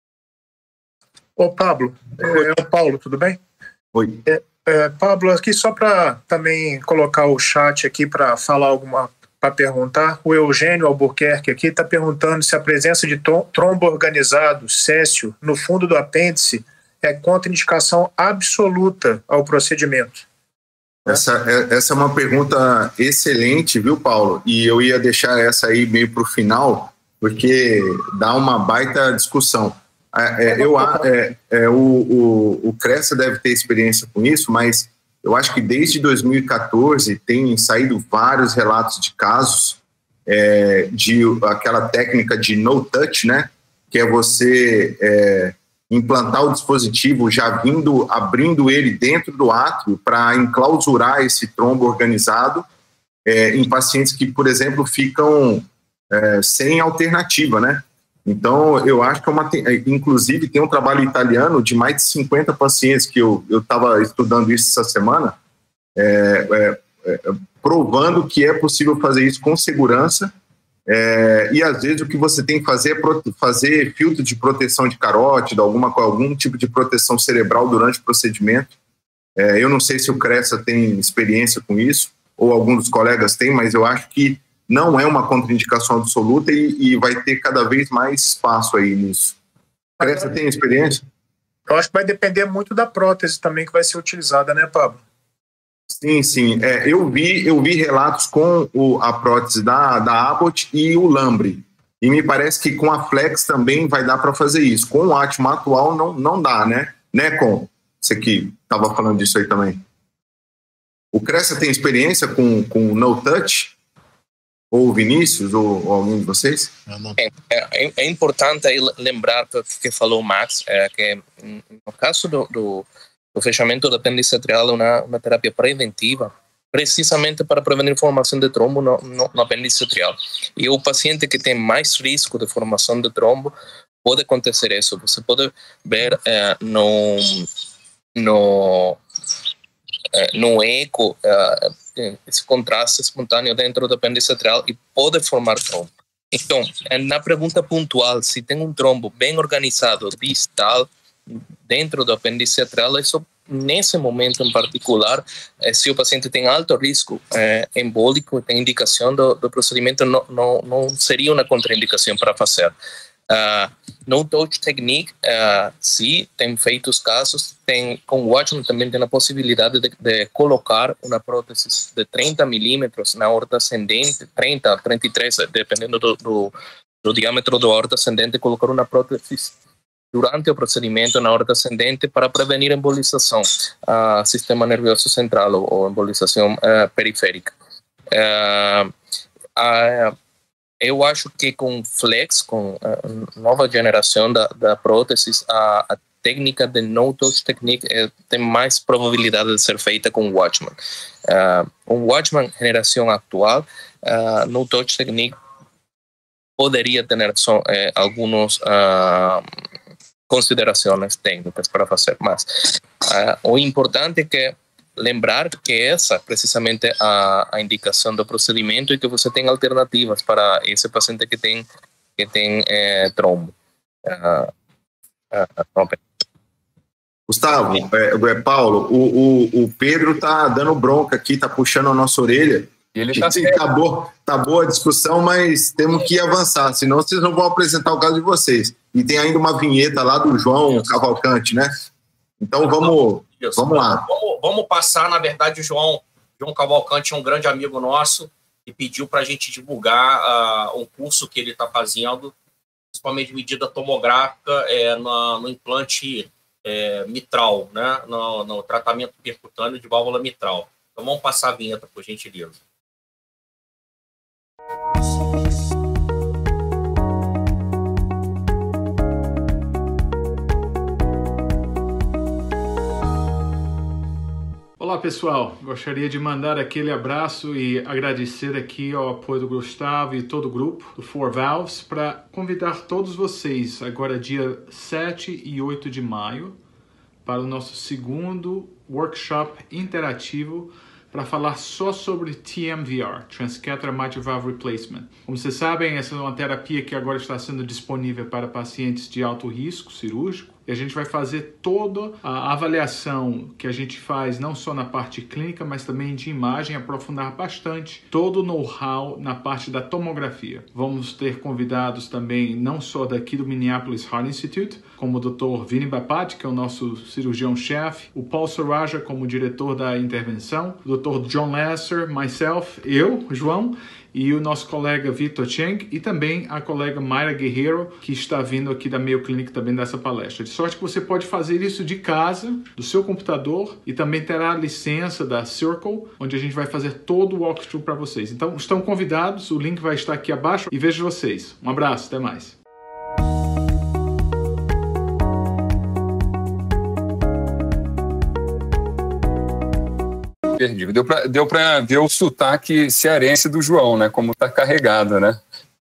Ô, Pablo, é, é o Paulo, tudo bem? Oi. É, é, Pablo, aqui só para também colocar o chat aqui para falar alguma, para perguntar, o Eugênio Albuquerque aqui está perguntando se a presença de trombo organizado, céssio, no fundo do apêndice é contraindicação absoluta ao procedimento. Essa, essa é uma pergunta excelente, viu, Paulo? E eu ia deixar essa aí meio para o final, porque dá uma baita discussão. É, eu, é, é, o, o, o Cressa deve ter experiência com isso, mas eu acho que desde dois mil e quatorze tem saído vários relatos de casos é, de aquela técnica de no-touch, né? Que é você é, implantar o dispositivo já vindo, abrindo ele dentro do átrio para enclausurar esse trombo organizado é, em pacientes que, por exemplo, ficam é, sem alternativa, né? Então, eu acho que é uma... Inclusive, tem um trabalho italiano de mais de cinquenta pacientes que eu estava estudando isso essa semana, é, é, é, provando que é possível fazer isso com segurança. É, e às vezes o que você tem que fazer é fazer filtro de proteção de carótida, alguma, algum tipo de proteção cerebral durante o procedimento. É, eu não sei se o Cressa tem experiência com isso, ou algum dos colegas tem, mas eu acho que não é uma contraindicação absoluta e, e vai ter cada vez mais espaço aí nisso. O Cressa tem experiência? Eu acho que vai depender muito da prótese também que vai ser utilizada, né, Pablo? Sim, sim. É, eu, vi, eu vi relatos com o, a prótese da, da Abbott e o Lambre. E me parece que com a Flex também vai dar para fazer isso. Com o Atma atual não, não dá, né? Né, Com? Você que estava falando disso aí também. O Cressa tem experiência com, com no touch? Ou o Vinícius, ou, ou algum de vocês? É, é, é importante aí lembrar que, que falou o Max, é, que no caso do, do o fechamento do apêndice atrial é uma, uma terapia preventiva, precisamente para prevenir formação de trombo no, no, no apêndice atrial. E o paciente que tem mais risco de formação de trombo, pode acontecer isso. Você pode ver é, no, no, é, no eco é, esse contraste espontâneo dentro do apêndice atrial e pode formar trombo. Então, na pergunta pontual, se tem um trombo bem organizado, distal, dentro do apêndice atrial, isso nesse momento em particular, eh, se o paciente tem alto risco eh, embólico, tem indicação do, do procedimento, não, não, não seria uma contraindicação para fazer. Uh, no touch technique, uh, sim, tem feitos casos, tem, com o Watchman também tem a possibilidade de, de colocar uma prótese de trinta milímetros na aorta ascendente, trinta, trinta e três, dependendo do, do, do diâmetro da aorta ascendente, colocar uma prótese durante o procedimento na aorta ascendente para prevenir embolização ao uh, sistema nervoso central ou, ou embolização uh, periférica. Uh, uh, eu acho que com Flex, com a nova geração da, da prótese, a, a técnica de no-touch technique é, tem mais probabilidade de ser feita com Watchman. Uh, um Watchman geração atual, uh, no-touch technique poderia ter só, eh, algumas uh, considerações técnicas para fazer, mas uh, o importante é que lembrar que essa precisamente a, a indicação do procedimento e que você tem alternativas para esse paciente que tem que tem eh, trombo. Uh, uh, Gustavo, é, é, Paulo, o, o, o Pedro tá dando bronca aqui, tá puxando a nossa orelha. Ele tá, tá, boa, tá boa a discussão, mas temos que avançar, senão vocês não vão apresentar o caso de vocês. E tem ainda uma vinheta lá do João Cavalcante, né? Então vamos, vamos lá. Vamos, vamos passar, na verdade, o João, João Cavalcante é um grande amigo nosso e pediu para a gente divulgar uh, um curso que ele está fazendo, principalmente de medida tomográfica é, no, no implante é, mitral, né? no, no tratamento percutâneo de válvula mitral. Então vamos passar a vinheta, por gentileza. Olá pessoal, gostaria de mandar aquele abraço e agradecer aqui ao apoio do Gustavo e todo o grupo do Four Valves para convidar todos vocês agora dia sete e oito de maio para o nosso segundo workshop interativo para falar só sobre T M V R, Transcatheter Mitral Valve Replacement. Como vocês sabem, essa é uma terapia que agora está sendo disponível para pacientes de alto risco cirúrgico. E a gente vai fazer toda a avaliação que a gente faz, não só na parte clínica, mas também de imagem, aprofundar bastante todo o know-how na parte da tomografia. Vamos ter convidados também, não só daqui do Minneapolis Heart Institute, como o doutor Vini Bapat, que é o nosso cirurgião-chefe, o Paul Soraja, como diretor da intervenção, o doutor John Lesser, myself, eu, João, e o nosso colega Victor Cheng e também a colega Mayra Guerreiro, que está vindo aqui da Mayo Clinic também dessa palestra. De sorte que você pode fazer isso de casa, do seu computador, e também terá a licença da Circle, onde a gente vai fazer todo o walkthrough para vocês. Então, estão convidados, o link vai estar aqui abaixo e vejo vocês. Um abraço, até mais. Perdi. Deu para deu para ver o sotaque cearense do João, né? Como tá carregado, né?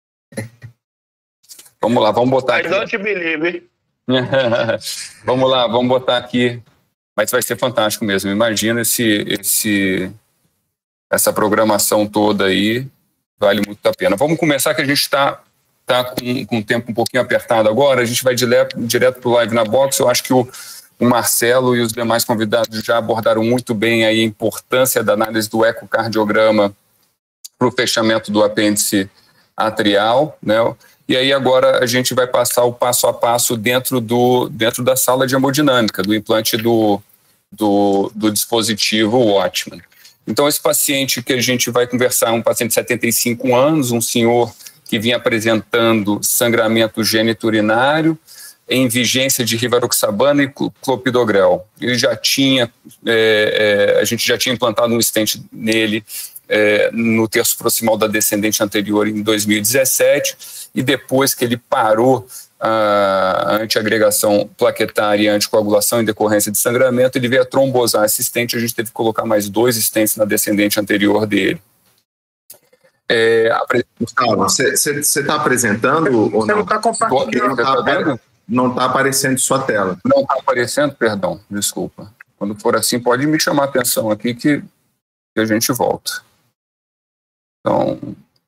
Vamos lá, vamos botar aqui. I don't believe. Vamos lá, vamos botar aqui. Mas vai ser fantástico mesmo. Imagina esse, esse, essa programação toda aí. Vale muito a pena. Vamos começar que a gente está tá com, com o tempo um pouquinho apertado agora. A gente vai direto, direto para o Live na Box. Eu acho que o O Marcelo e os demais convidados já abordaram muito bem aí a importância da análise do ecocardiograma para o fechamento do apêndice atrial, né? E aí agora a gente vai passar o passo a passo dentro, do, dentro da sala de hemodinâmica, do implante do, do, do dispositivo Watchman. Então esse paciente que a gente vai conversar é um paciente de setenta e cinco anos, um senhor que vinha apresentando sangramento geniturinário, em vigência de rivaroxabana e clopidogrel. Ele já tinha, é, é, a gente já tinha implantado um stent nele é, no terço proximal da descendente anterior em dois mil e dezessete, e depois que ele parou a antiagregação plaquetária e a anticoagulação em decorrência de sangramento, ele veio a trombosar esse stent, a gente teve que colocar mais dois stents na descendente anterior dele. É, apre... Gustavo, você está apresentando ou não? Você não está compartilhando. Não está não tá aparecendo sua tela. Não está aparecendo? Perdão, desculpa. Quando for assim, pode me chamar a atenção aqui que, que a gente volta. Então...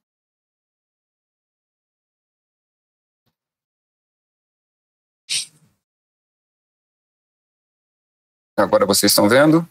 Agora vocês estão vendo?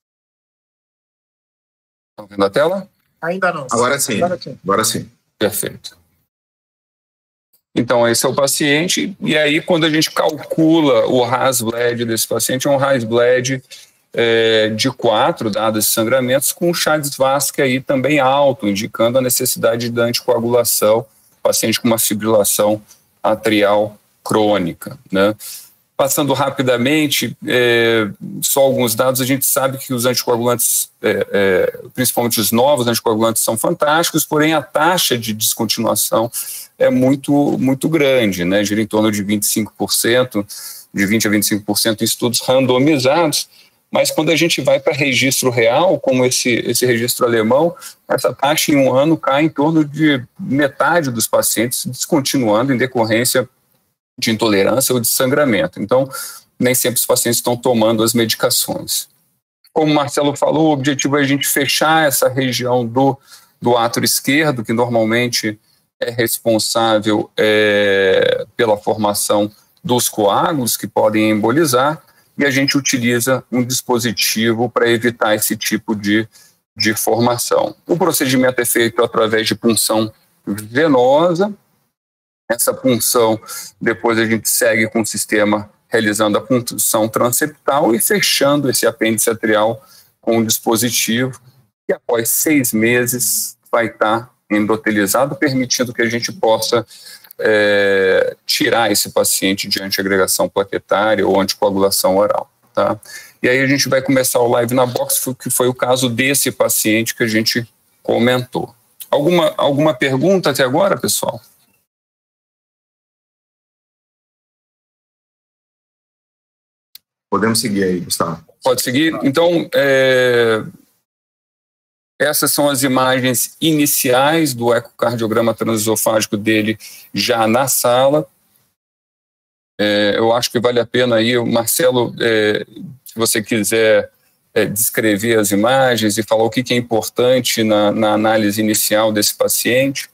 Estão vendo a tela? Ainda não. Agora sim. Agora sim. Agora sim. Perfeito. Então, esse é o paciente, e aí quando a gente calcula o Hasbled desse paciente, é um Hasbled é, de quatro dados de sangramentos com Chades-Vasque aí também alto, indicando a necessidade de anticoagulação, paciente com uma fibrilação atrial crônica, né? Passando rapidamente, é, só alguns dados, a gente sabe que os anticoagulantes, é, é, principalmente os novos anticoagulantes, são fantásticos, porém a taxa de descontinuação é muito, muito grande, né? Gira em torno de vinte e cinco por cento, de vinte a vinte e cinco por cento em estudos randomizados, mas quando a gente vai para registro real, como esse, esse registro alemão, essa taxa em um ano cai em torno de metade dos pacientes descontinuando em decorrência de intolerância ou de sangramento. Então, nem sempre os pacientes estão tomando as medicações. Como o Marcelo falou, o objetivo é a gente fechar essa região do, do átrio esquerdo, que normalmente é responsável é, pela formação dos coágulos que podem embolizar, e a gente utiliza um dispositivo para evitar esse tipo de, de formação. O procedimento é feito através de punção venosa. Essa punção, depois a gente segue com o sistema realizando a punção transeptal e fechando esse apêndice atrial com o dispositivo, que após seis meses vai estar endotelizado, permitindo que a gente possa é, tirar esse paciente de antiagregação plaquetária ou anticoagulação oral. Tá? E aí a gente vai começar o live na box, que foi o caso desse paciente que a gente comentou. Alguma, alguma pergunta até agora, pessoal? Podemos seguir aí, Gustavo. Pode seguir. Então, é, essas são as imagens iniciais do ecocardiograma transesofágico dele já na sala. É, eu acho que vale a pena aí, Marcelo, é, se você quiser é, descrever as imagens e falar o que, que é importante na, na análise inicial desse paciente.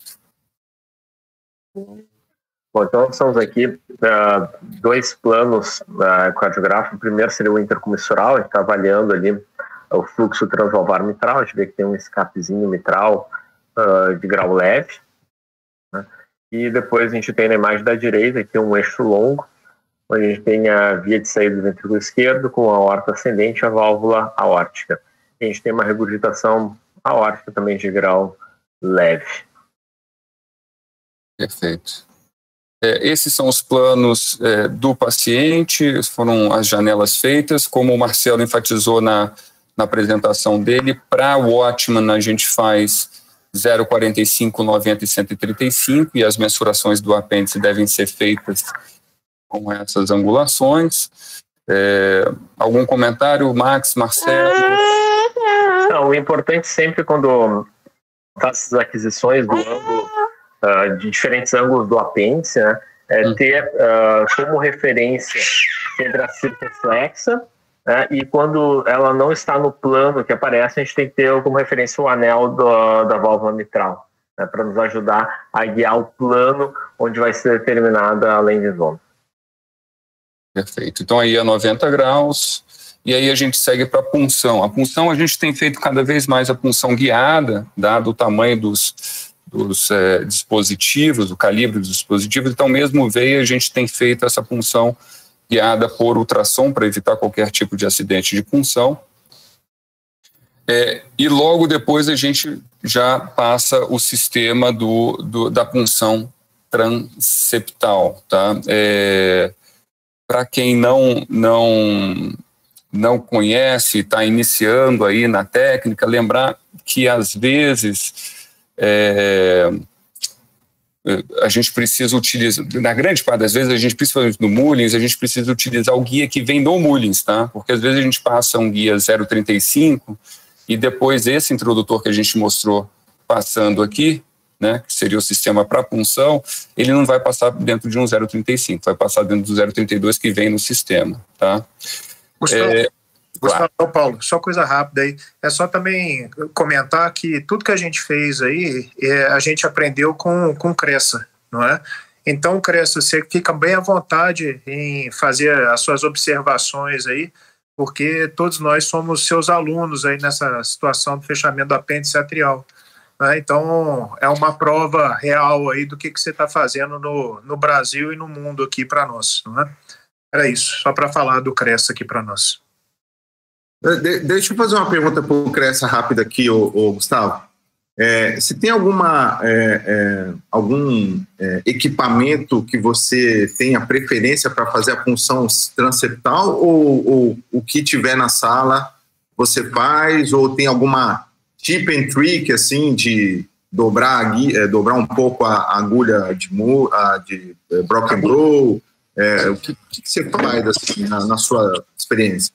Bom, então nós estamos aqui uh, dois planos uh, cardiográficos. O primeiro seria o intercomissural, a gente está avaliando ali o fluxo transvalvar mitral, a gente vê que tem um escapezinho mitral uh, de grau leve, né? E depois a gente tem na imagem da direita aqui um eixo longo, onde a gente tem a via de saída do ventrículo esquerdo com a aorta ascendente e a válvula aórtica. E a gente tem uma regurgitação aórtica também de grau leve. Perfeito. É, esses são os planos é, do paciente, foram as janelas feitas, como o Marcelo enfatizou na, na apresentação dele. Para o Watchman a gente faz zero vírgula quarenta e cinco, noventa e cento e trinta e cinco, e as mensurações do apêndice devem ser feitas com essas angulações. É, algum comentário, Max, Marcelo? Não, o importante sempre quando faz essas aquisições do ângulo, Uh, de diferentes ângulos do apêndice, né, é hum. ter uh, como referência sempre a circunflexa, né, e quando ela não está no plano que aparece, a gente tem que ter como referência o anel do, da válvula mitral, né, para nos ajudar a guiar o plano onde vai ser determinada a lente zona. Perfeito. Então aí a noventa graus, e aí a gente segue para a punção. A punção a gente tem feito cada vez mais a punção guiada, dado o tamanho dos dos é, dispositivos, o calibre dos dispositivos, então mesmo veio a gente tem feito essa punção guiada por ultrassom para evitar qualquer tipo de acidente de punção, é, e logo depois a gente já passa o sistema do, do, da punção transeptal, tá? É, para quem não, não, não conhece, está iniciando aí na técnica, lembrar que às vezes É, a gente precisa utilizar, na grande parte das vezes, a gente, principalmente no Mullins, a gente precisa utilizar o guia que vem do Mullins, tá? Porque às vezes a gente passa um guia zero vírgula trinta e cinco e depois esse introdutor que a gente mostrou passando aqui, né, que seria o sistema para punção, ele não vai passar dentro de um zero vírgula trinta e cinco, vai passar dentro do zero vírgula trinta e dois que vem no sistema, tá? Gustavo, é, Gustavo, claro. Paulo, só coisa rápida aí. É só também comentar que tudo que a gente fez aí, é, a gente aprendeu com, com Cressa, não é? Então, Cressa, você fica bem à vontade em fazer as suas observações aí, porque todos nós somos seus alunos aí nessa situação do fechamento do apêndice atrial. Né? Então, é uma prova real aí do que, que você está fazendo no, no Brasil e no mundo aqui para nós. Não é? Era isso, só para falar do Cressa aqui para nós. De, deixa eu fazer uma pergunta para o Cressa rápida aqui, ô, ô, Gustavo. É, se tem alguma, é, é, algum é, equipamento que você tenha preferência para fazer a punção transeptal, ou, ou o que tiver na sala você faz, ou tem alguma tip and trick assim, de, dobrar, a, é, dobrar um pouco a, a agulha de, a, de é, Brock and Roll? É, o que, que você faz assim, na, na sua experiência?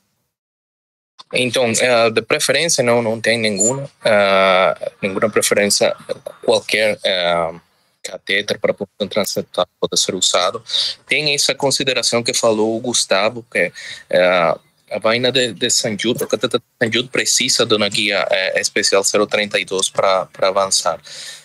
Então, uh, de preferência não, não tem nenhuma, uh, nenhuma preferência, qualquer uh, catéter para punção transeptal pode ser usado. Tem essa consideração que falou o Gustavo, que uh, a vaina de, de Saint Jude, o catéter de Saint Jude precisa de uma guia uh, especial zero trinta e dois para avançar.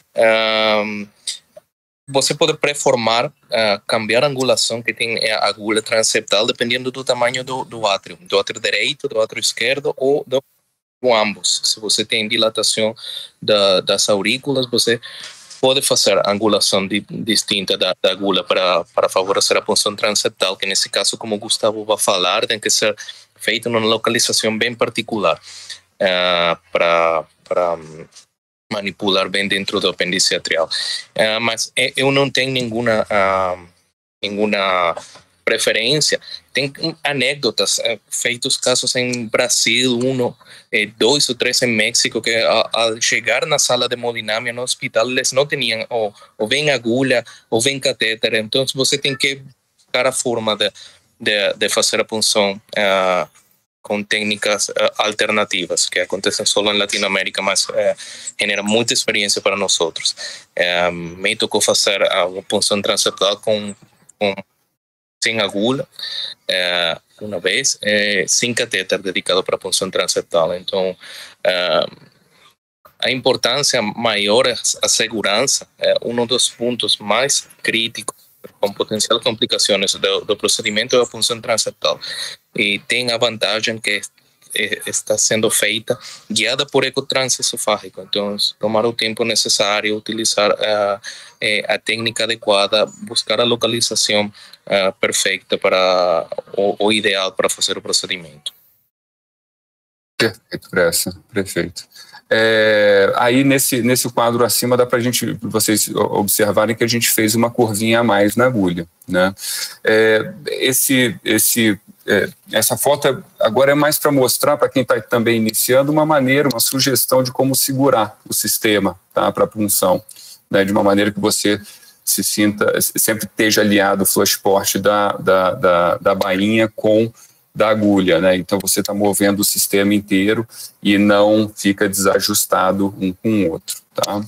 Uh, Você pode pré-formar, uh, cambiar a angulação que tem a agulha transeptal dependendo do tamanho do, do átrio, do átrio direito, do átrio esquerdo ou do, do ambos. Se você tem dilatação da, das aurículas, você pode fazer a angulação di, distinta da, da agulha para, para favorecer a punção transeptal, que nesse caso, como o Gustavo vai falar, tem que ser feito numa localização bem particular uh, para... para manipular bem dentro do apêndice atrial. Uh, mas eu não tenho nenhuma, uh, nenhuma preferência. Tem anedotas, uh, feitos casos em Brasil, um, eh, dois ou três em México, que ao chegar na sala de hemodinâmica no hospital, eles não tinham ou, ou vem agulha ou vem catéter. Então você tem que buscar a forma de, de, de fazer a punção uh, com técnicas uh, alternativas, que acontecem só em Latinoamérica, mas uh, genera muita experiência para nós outros. Uh, me tocou fazer uma punção transeptal com, com sem agulha, uh, uma vez, uh, sem catéter dedicado para a punção transeptal. Então, uh, a importância maior é a segurança, é um dos pontos mais críticos com potencial complicações do, do procedimento da punção transeptal. E tem a vantagem que é, está sendo feita guiada por ecotransesofágico. Então, tomar o tempo necessário, utilizar a, a técnica adequada, buscar a localização uh, perfeita para o, o ideal para fazer o procedimento. Perfeito, Bressa, perfeito. É, aí nesse, nesse quadro acima dá para gente, vocês observarem que a gente fez uma curvinha a mais na agulha, né? É, esse, esse, é, essa foto agora é mais para mostrar para quem está também iniciando uma maneira, uma sugestão de como segurar o sistema, tá, para a punção, né, de uma maneira que você se sinta, sempre esteja aliado o flush port da, da, da, da bainha com da agulha, né? Então você está movendo o sistema inteiro e não fica desajustado um com o outro, tá?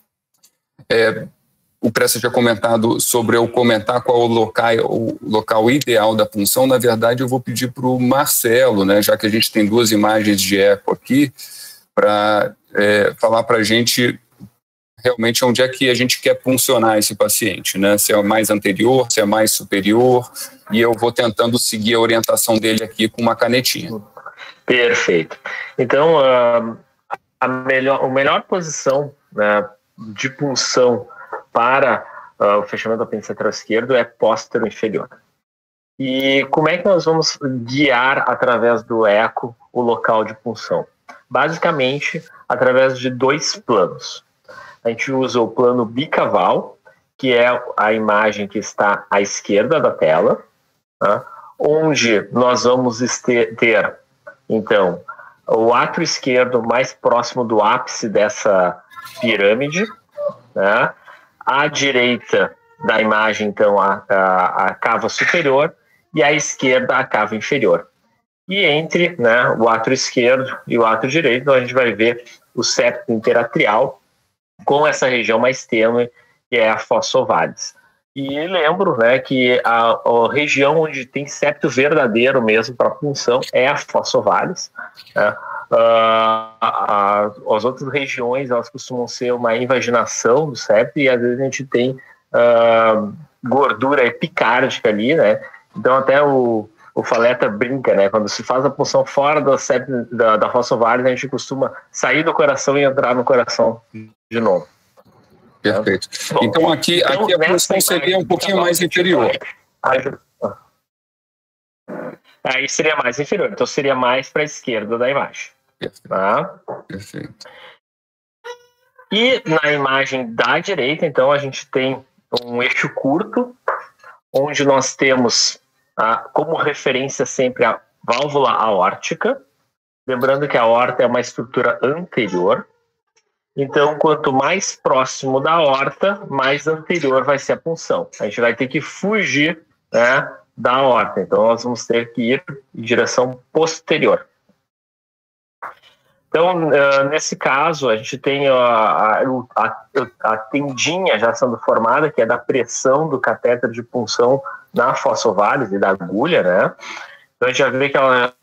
É, o Pressa tinha comentado sobre eu comentar qual o local, o local ideal da punção. Na verdade, eu vou pedir para o Marcelo, né? Já que a gente tem duas imagens de eco aqui, para é, falar para a gente realmente onde é que a gente quer puncionar esse paciente, né? Se é mais anterior, se é mais superior, e eu vou tentando seguir a orientação dele aqui com uma canetinha. Perfeito. Então, uh, a melhor, a melhor posição, né, de punção para uh, o fechamento do apêndice atrial esquerdo é póstero inferior. E como é que nós vamos guiar através do eco o local de punção? Basicamente, através de dois planos. A gente usa o plano bicaval, que é a imagem que está à esquerda da tela, tá? Onde nós vamos ter, então, o átrio esquerdo mais próximo do ápice dessa pirâmide, né? À direita da imagem, então, a, a, a cava superior, e à esquerda a cava inferior. E entre, né, o átrio esquerdo e o átrio direito, a gente vai ver o septo interatrial, com essa região mais tênue, que é a fossa ovalis. E lembro, né, que a, a região onde tem septo verdadeiro mesmo para punção é a fossa ovalis, né? Uh, a, a, as outras regiões, elas costumam ser uma invaginação do septo, e às vezes a gente tem uh, gordura epicárdica ali, né? Então até o O Faleta brinca, né? Quando se faz a punção fora do septo, da, da fossa ovária, a gente costuma sair do coração e entrar no coração de novo. Perfeito. Bom, então aqui, então, aqui a punção seria um pouquinho mais inferior. Aí seria mais inferior, então seria mais para a esquerda da imagem. Perfeito. Tá? Perfeito. E na imagem da direita, então, a gente tem um eixo curto, onde nós temos Ah, como referência sempre a válvula aórtica, lembrando que a aorta é uma estrutura anterior, Então, quanto mais próximo da aorta, mais anterior vai ser a punção. A gente vai ter que fugir, né, da aorta. Então, nós vamos ter que ir em direção posterior. Então, uh, nesse caso, a gente tem a, a, a, a tendinha já sendo formada, que é da pressão do catéter de punção na fossa ovários e da agulha, né? Então, a gente já vê que ela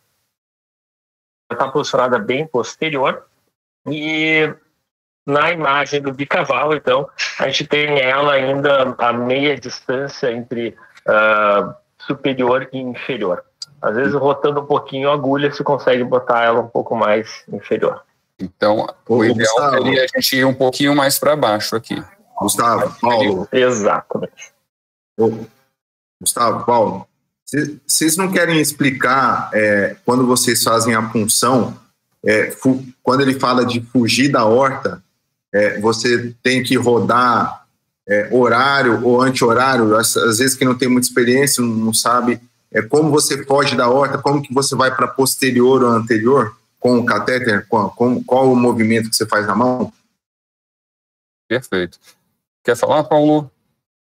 está posicionada bem posterior. E na imagem do bicavalo, então, a gente tem ela ainda a meia distância entre uh, superior e inferior. Às vezes, rotando um pouquinho a agulha, você consegue botar ela um pouco mais inferior. Então, o Ô, ideal Gustavo. seria a gente ir um pouquinho mais para baixo aqui. Gustavo, Paulo. Exatamente. Ô, Gustavo, Paulo, vocês não querem explicar é, quando vocês fazem a punção, é, fu- quando ele fala de fugir da horta, é, você tem que rodar é, horário ou anti-horário? Às, às vezes quem não tem muita experiência, não, não sabe é, como você foge da horta, como que você vai para posterior ou anterior com o catéter, com, com, qual o movimento que você faz na mão? Perfeito. Quer falar, Paulo?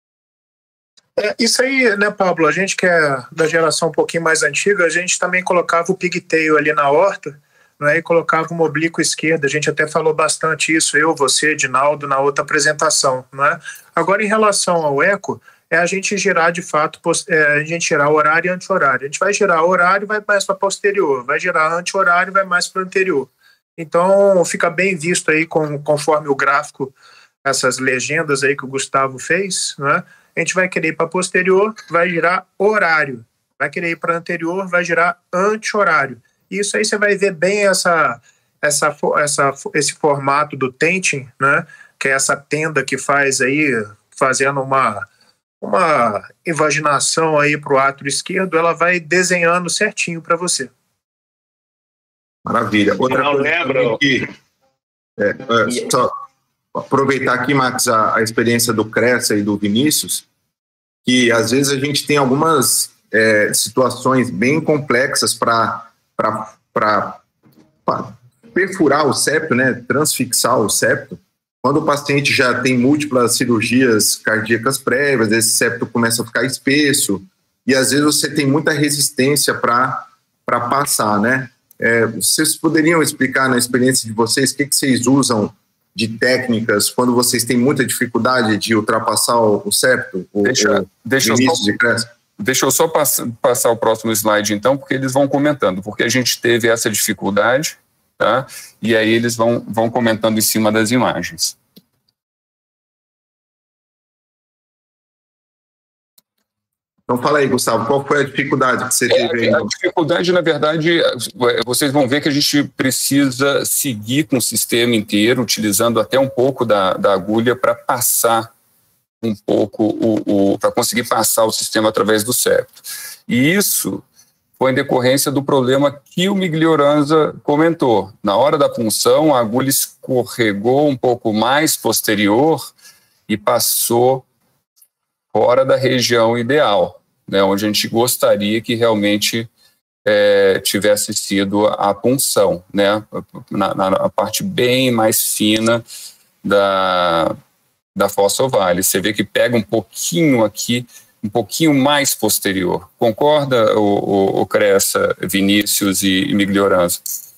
É, isso aí, né, Pablo? A gente que é da geração um pouquinho mais antiga, a gente também colocava o pigtail ali na horta, né, e colocava uma oblíqua esquerda. A gente até falou bastante isso, eu, você, Edinaldo, na outra apresentação, né? Agora, em relação ao eco, é a gente girar de fato, é, a gente girar horário e anti-horário. A gente vai girar horário e vai mais para posterior, vai girar anti-horário e vai mais para anterior. Então, fica bem visto aí com, conforme o gráfico, essas legendas aí que o Gustavo fez, né? A gente vai querer ir para posterior, vai girar horário. Vai querer ir para anterior, vai girar anti-horário. Isso aí você vai ver bem essa, essa, essa, esse formato do tenting, né? Que é essa tenda que faz aí, fazendo uma, uma invaginação aí para o átrio esquerdo, ela vai desenhando certinho para você. Maravilha. Outra Não coisa lembro. que é, é, só aproveitar aqui, Max, a, a experiência do Cressa e do Vinícius, que às vezes a gente tem algumas é, situações bem complexas para perfurar o septo, né, transfixar o septo. Quando o paciente já tem múltiplas cirurgias cardíacas prévias, esse septo começa a ficar espesso e às vezes você tem muita resistência para passar, né? É, vocês poderiam explicar na experiência de vocês o que, que vocês usam de técnicas quando vocês têm muita dificuldade de ultrapassar o, o septo? O, Deixa, o deixa, eu Vinícius só, e Cressa? deixa eu só pass, passar o próximo slide, então, porque eles vão comentando, porque a gente teve essa dificuldade, tá? E aí eles vão, vão comentando em cima das imagens. Então fala aí, Gustavo, qual foi a dificuldade que você teve aí? É, a dificuldade, na verdade, vocês vão ver que a gente precisa seguir com o sistema inteiro, utilizando até um pouco da, da agulha para passar um pouco, o, o para conseguir passar o sistema através do septo. E isso foi em decorrência do problema que o Miglioranza comentou. Na hora da punção, a agulha escorregou um pouco mais posterior e passou fora da região ideal, né, onde a gente gostaria que realmente é, tivesse sido a punção, né, na, na parte bem mais fina da, da fossa ovária. Você vê que pega um pouquinho aqui, um pouquinho mais posterior. Concorda, o, o, o Cressa, Vinícius e, e Miglioranza?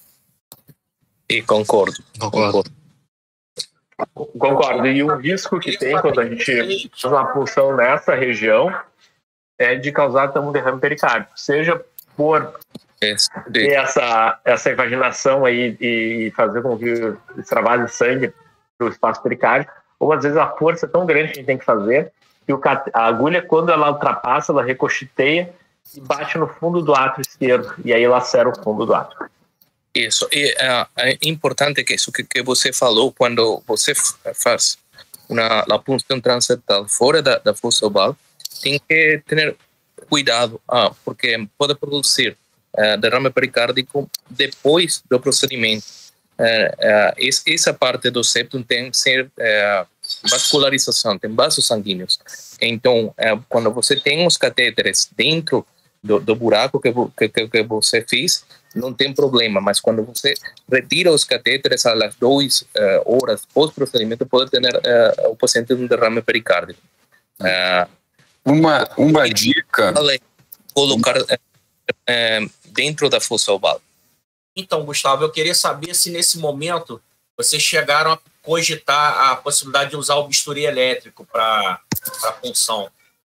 E concordo, concordo. Concordo. E o risco que tem quando a gente faz uma punção nessa região é de causar também um derrame pericárdico, seja por ter essa, essa invaginação aí e fazer com que extravase sangue para o espaço pericárdico, ou às vezes a força tão grande que a gente tem que fazer que o, a agulha, quando ela ultrapassa, ela ricocheteia e bate no fundo do átrio esquerdo, e aí lacera o fundo do átrio. Isso, e uh, é importante que isso que, que você falou, quando você faz uma a punção transeptal fora da, da fossa oval, tem que ter cuidado, uh, porque pode produzir uh, derrame pericárdico depois do procedimento. Uh, uh, essa parte do septo tem que ser uh, vascularização, tem vasos sanguíneos. Então, uh, quando você tem os catéteres dentro do, do buraco que, que, que você fez, não tem problema, mas quando você retira os catéteres às duas uh, horas pós-procedimento, pode ter uh, o paciente um derrame pericárdico. Uh, uma, uma dica... Colocar uh, dentro da fossa oval. Então, Gustavo, eu queria saber se nesse momento vocês chegaram a cogitar a possibilidade de usar o bisturi elétrico para a punção.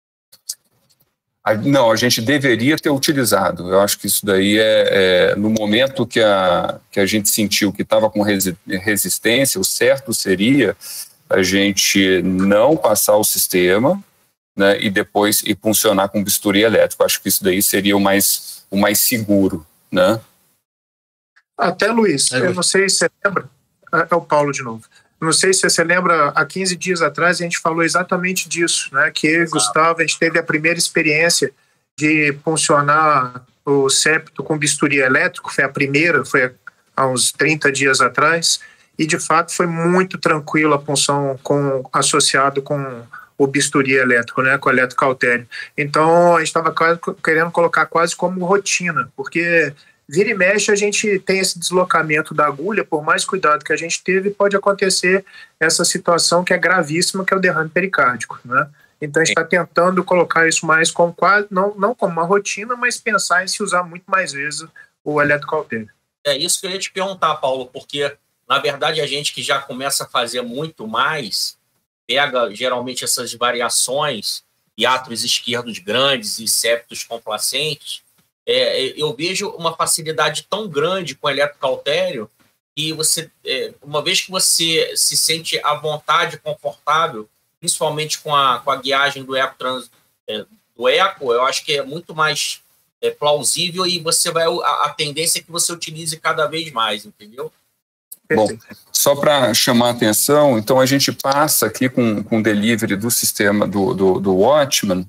Não, a gente deveria ter utilizado. Eu acho que isso daí é, é no momento que a, que a gente sentiu que estava com resi resistência, o certo seria a gente não passar o sistema, né, e depois ir puncionar com bisturi elétrico. Acho que isso daí seria o mais, o mais seguro, né? Até, Luiz, é, eu não sei se você lembra, é o Paulo de novo, não sei se você lembra, há quinze dias atrás a gente falou exatamente disso, né, que eu e Gustavo, a gente teve a primeira experiência de puncionar o septo com bisturi elétrico, foi a primeira, foi há uns trinta dias atrás, e de fato foi muito tranquilo a punção com, associado com o bisturi elétrico, né, com o eletrocautério. Então a gente estava querendo colocar quase como rotina, porque vira e mexe a gente tem esse deslocamento da agulha, por mais cuidado que a gente teve, pode acontecer essa situação que é gravíssima, que é o derrame pericárdico, né? Então a gente está tentando colocar isso mais como quase, não, não como uma rotina, mas pensar em se usar muito mais vezes o eletrocautério. É isso que eu ia te perguntar, Paulo, porque na verdade a gente que já começa a fazer muito mais, pega geralmente essas variações, hiatos esquerdos grandes e septos complacentes. É, eu vejo uma facilidade tão grande com o eletrocautério que você, é, uma vez que você se sente à vontade, confortável, principalmente com a, com a guiagem do eco, trans, é, do eco, eu acho que é muito mais é, plausível e você vai, a, a tendência é que você utilize cada vez mais, entendeu? Bom, só para chamar a atenção, então a gente passa aqui com, com o delivery do sistema do, do, do Watchman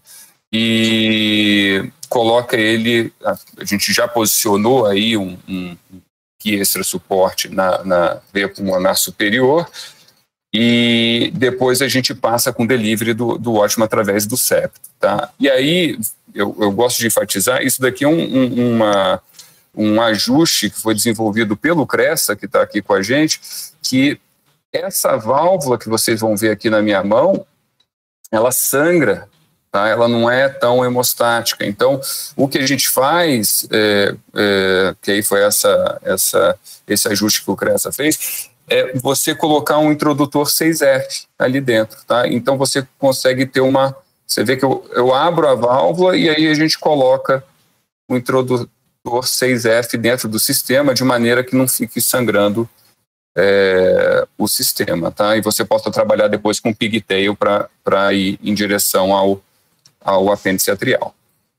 e coloca ele, a, a gente já posicionou aí um, um guia extra suporte na, na veia pulmonar superior e depois a gente passa com o delivery do, do Watchman através do septo, tá? E aí, eu, eu gosto de enfatizar, isso daqui é um, um, uma, um ajuste que foi desenvolvido pelo Cressa, que está aqui com a gente, que essa válvula que vocês vão ver aqui na minha mão, ela sangra, tá? Ela não é tão hemostática. Então, o que a gente faz, é, é, que aí foi essa, essa, esse ajuste que o Cressa fez, é você colocar um introdutor seis F ali dentro, tá? Então, você consegue ter uma... Você vê que eu, eu abro a válvula e aí a gente coloca o introdutor seis F dentro do sistema de maneira que não fique sangrando é, o sistema, tá? E você possa trabalhar depois com pigtail para ir em direção ao ao apêndice atrial.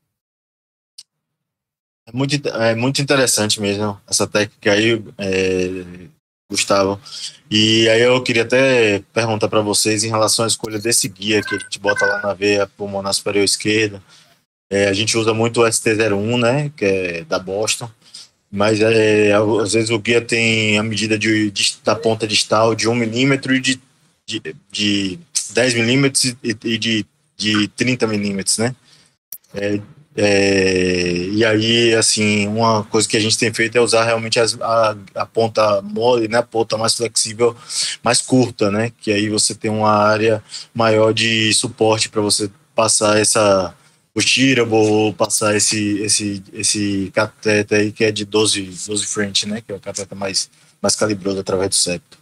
É muito, é muito interessante mesmo essa técnica aí, é, Gustavo. E aí eu queria até perguntar para vocês em relação à escolha desse guia que a gente bota lá na veia pulmonar superior esquerda. É, a gente usa muito o S T zero um, né, que é da Boston, mas é, às vezes o guia tem a medida de, de, da ponta distal de um milímetro e de, de, de dez milímetros e, e de de trinta milímetros, né? É, é, e aí, assim, uma coisa que a gente tem feito é usar realmente as, a, a ponta mole, né? A ponta mais flexível, mais curta, né? Que aí você tem uma área maior de suporte para você passar essa o steerable ou passar esse, esse, esse cateter aí que é de doze, doze French, né? Que é o cateter mais, mais calibroso através do septo.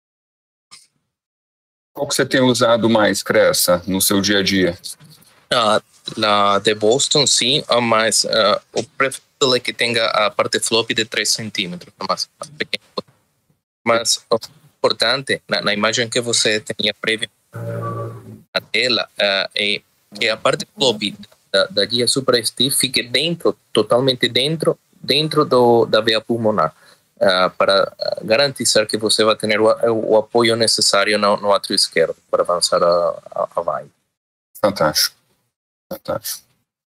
Qual que você tem usado mais, Cressa, no seu dia a dia? Uh, na de Boston, sim, mas uh, o preferido é que tenha a parte flop de três centímetros, mas, mas o importante, na, na imagem que você tinha prévia na tela, uh, é que a parte flop da, da guia Super S T fique dentro, totalmente dentro, dentro do, da veia pulmonar. Uh, para garantizar que você vai ter o, o apoio necessário no, no átrio esquerdo para avançar a, a, a vai. Fantástico. Fantástico.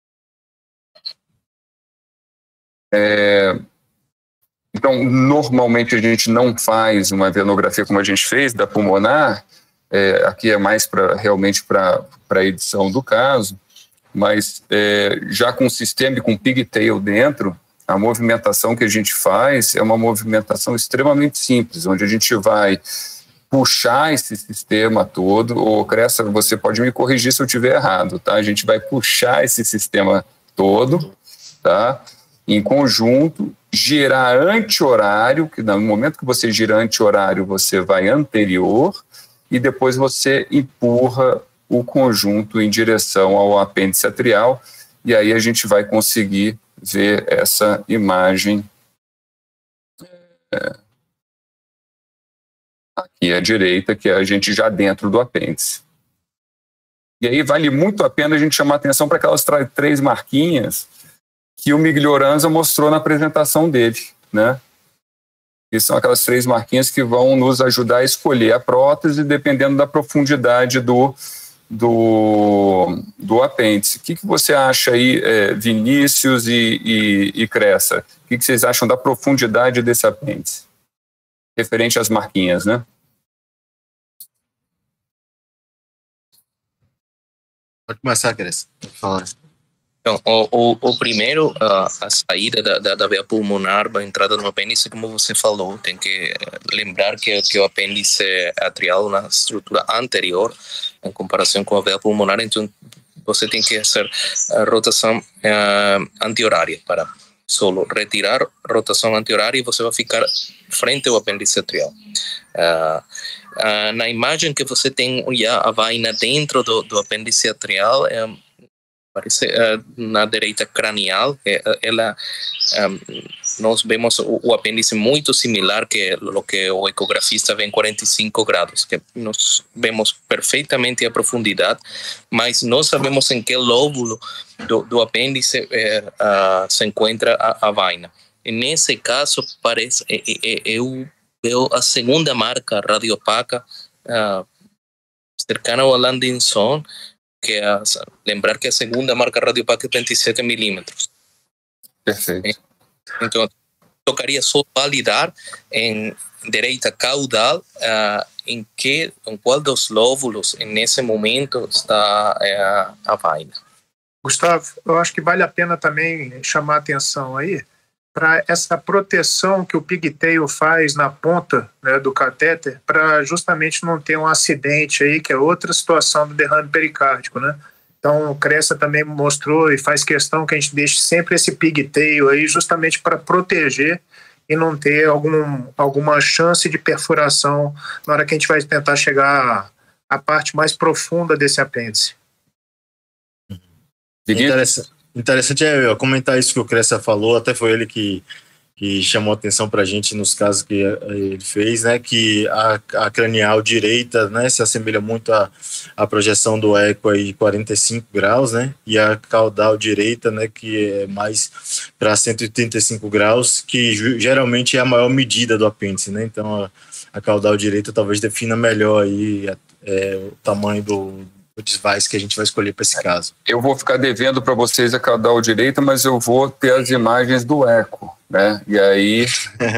É, então, normalmente a gente não faz uma venografia como a gente fez da pulmonar, é, aqui é mais pra, realmente para a edição do caso, mas é, já com o sistema e com pigtail dentro, a movimentação que a gente faz é uma movimentação extremamente simples, onde a gente vai puxar esse sistema todo, ou Cressa, você pode me corrigir se eu estiver errado, tá? A gente vai puxar esse sistema todo, tá? Em conjunto, girar anti-horário, que no momento que você gira anti-horário, você vai anterior, e depois você empurra o conjunto em direção ao apêndice atrial, e aí a gente vai conseguir ver essa imagem é, aqui à direita, que é a gente já dentro do apêndice. E aí vale muito a pena a gente chamar atenção para aquelas três marquinhas que o Miglioranza mostrou na apresentação dele, né? Que são aquelas três marquinhas que vão nos ajudar a escolher a prótese dependendo da profundidade do, do, do apêndice. O que, que você acha aí, é, Vinícius e, e, e Cressa? O que, que vocês acham da profundidade desse apêndice? Referente às marquinhas, né? Pode começar, Cressa. Pode falar. Então, o, o, o primeiro, a, a saída da, da, da veia pulmonar para a entrada no apêndice, como você falou, tem que lembrar que, que o apêndice atrial na estrutura anterior, em comparação com a veia pulmonar, então você tem que fazer a rotação uh, anti-horária para solo retirar rotação anti-horária e você vai ficar frente ao apêndice atrial. Uh, uh, na imagem que você tem já a vaina dentro do, do apêndice atrial, um, parece uh, na direita cranial, ela, um, nós vemos o, o apêndice muito similar que o que o ecografista vê em quarenta e cinco graus, que nós vemos perfeitamente a profundidade, mas não sabemos em que lóbulo do, do apêndice eh, uh, se encontra a, a vaina. E nesse caso, parece, eu veo a segunda marca radiopaca uh, cercana ao landing zone, que é, lembrar que a segunda marca radiopaca é trinta e sete milímetros. Perfeito. Então, tocaria só validar em direita caudal uh, em que, em qual dos lóbulos nesse momento está uh, a vaina. Gustavo, eu acho que vale a pena também chamar a atenção aí para essa proteção que o pigtail faz na ponta, né, do catéter, para justamente não ter um acidente aí, que é outra situação do derrame pericárdico, né? Então, o Cressa também mostrou e faz questão que a gente deixe sempre esse pigtail aí justamente para proteger e não ter algum, alguma chance de perfuração na hora que a gente vai tentar chegar à parte mais profunda desse apêndice. Interessante. Interessante é comentar isso que o Cressa falou, até foi ele que, que chamou a atenção para a gente nos casos que ele fez, né, que a, a cranial direita, né, se assemelha muito à, à projeção do eco aí quarenta e cinco graus, né, e a caudal direita, né, que é mais para cento e oitenta e cinco graus, que geralmente é a maior medida do apêndice, né, então a, a caudal direita talvez defina melhor aí é, o tamanho do o device que a gente vai escolher para esse caso. Eu vou ficar devendo para vocês a caudal direita, mas eu vou ter as imagens do eco, né? E aí,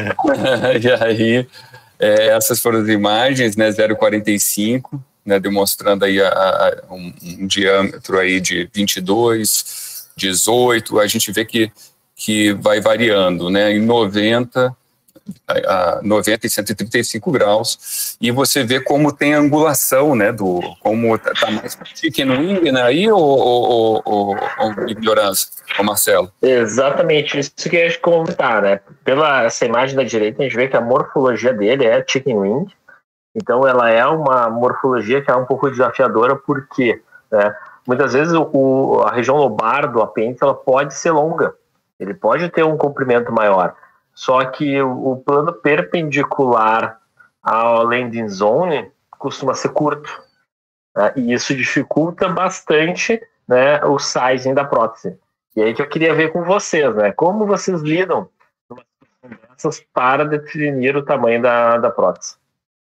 e aí é, essas foram as imagens, né? zero vírgula quarenta e cinco, né? Demonstrando aí a, a, um, um diâmetro aí de vinte e dois, dezoito. A gente vê que, que vai variando, né? Em noventa, a noventa e cento e trinta e cinco graus, e você vê como tem angulação, né, do, como tá, tá mais chicken wing, né, aí, ou, ou, ou, ou ignorância, ô Marcelo? Exatamente, isso que eu ia comentar, né, pela essa imagem da direita, a gente vê que a morfologia dele é chicken wing, então ela é uma morfologia que é um pouco desafiadora, porque, né, muitas vezes o, a região lobar do apêndice, ela pode ser longa, ele pode ter um comprimento maior, só que o, o plano perpendicular ao landing zone costuma ser curto, né? E isso dificulta bastante, né, o sizing da prótese. E aí que eu queria ver com vocês, né, como vocês lidam numa situação dessas para definir o tamanho da, da prótese.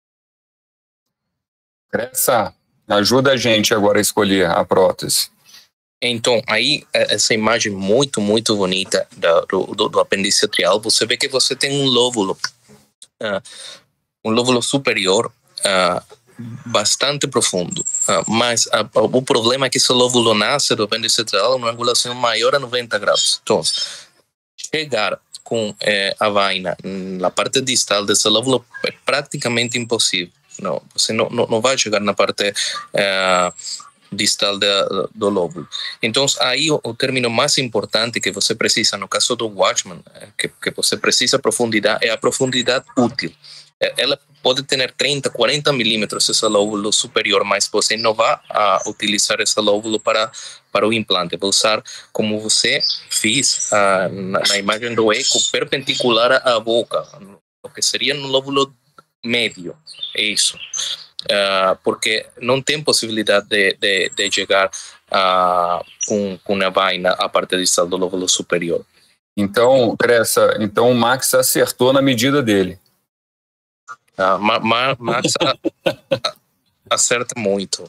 Cressa, ajuda a gente agora a escolher a prótese. Então, aí, essa imagem muito, muito bonita do, do, do apêndice atrial, você vê que você tem um lóbulo, uh, um lóbulo superior, uh, bastante profundo, uh, mas a, a, o problema é que esse lóbulo nasce do apêndice atrial numa angulação maior a noventa graus. Então, chegar com eh, a vaina na parte distal desse lóbulo é praticamente impossível. Não, você não, não, não vai chegar na parte eh, distal de, do lóbulo. Então, aí o, o termo mais importante que você precisa, no caso do Watchman, que, que você precisa profundidade, é a profundidade útil. Ela pode ter trinta, quarenta milímetros esse lóbulo superior, mas você não vai uh, utilizar esse lóbulo para, para o implante. Vai usar, como você fez uh, na, na imagem do eco, perpendicular à boca, o que seria no lóbulo médio. É isso. Uh, porque não tem possibilidade de, de, de chegar uh, com, com a vaina à parte distal do lóbulo superior. Então, Cressa, então o Max acertou na medida dele. Ah, mas Max acerta muito.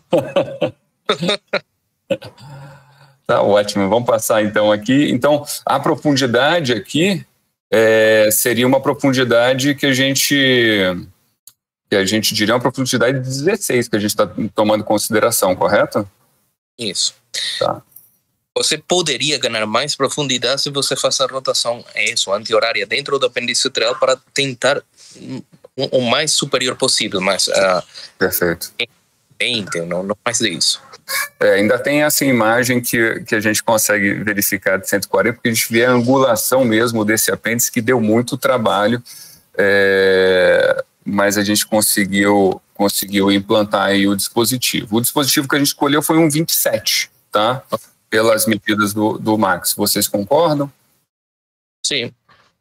Tá ótimo, vamos passar então aqui. Então, a profundidade aqui é, seria uma profundidade que a gente que a gente diria uma profundidade de dezesseis, que a gente está tomando em consideração, correto? Isso. Tá. Você poderia ganhar mais profundidade se você faz a rotação isso, anti-horária dentro do apêndice atrial para tentar o mais superior possível, mas uh, perfeito. vinte, não, não mais disso. É, ainda tem essa imagem que, que a gente consegue verificar de cento e quarenta, porque a gente vê a angulação mesmo desse apêndice, que deu muito trabalho, é, mas a gente conseguiu, conseguiu implantar aí o dispositivo. O dispositivo que a gente escolheu foi um vinte e sete, tá? Pelas medidas do, do Max. Vocês concordam? Sim.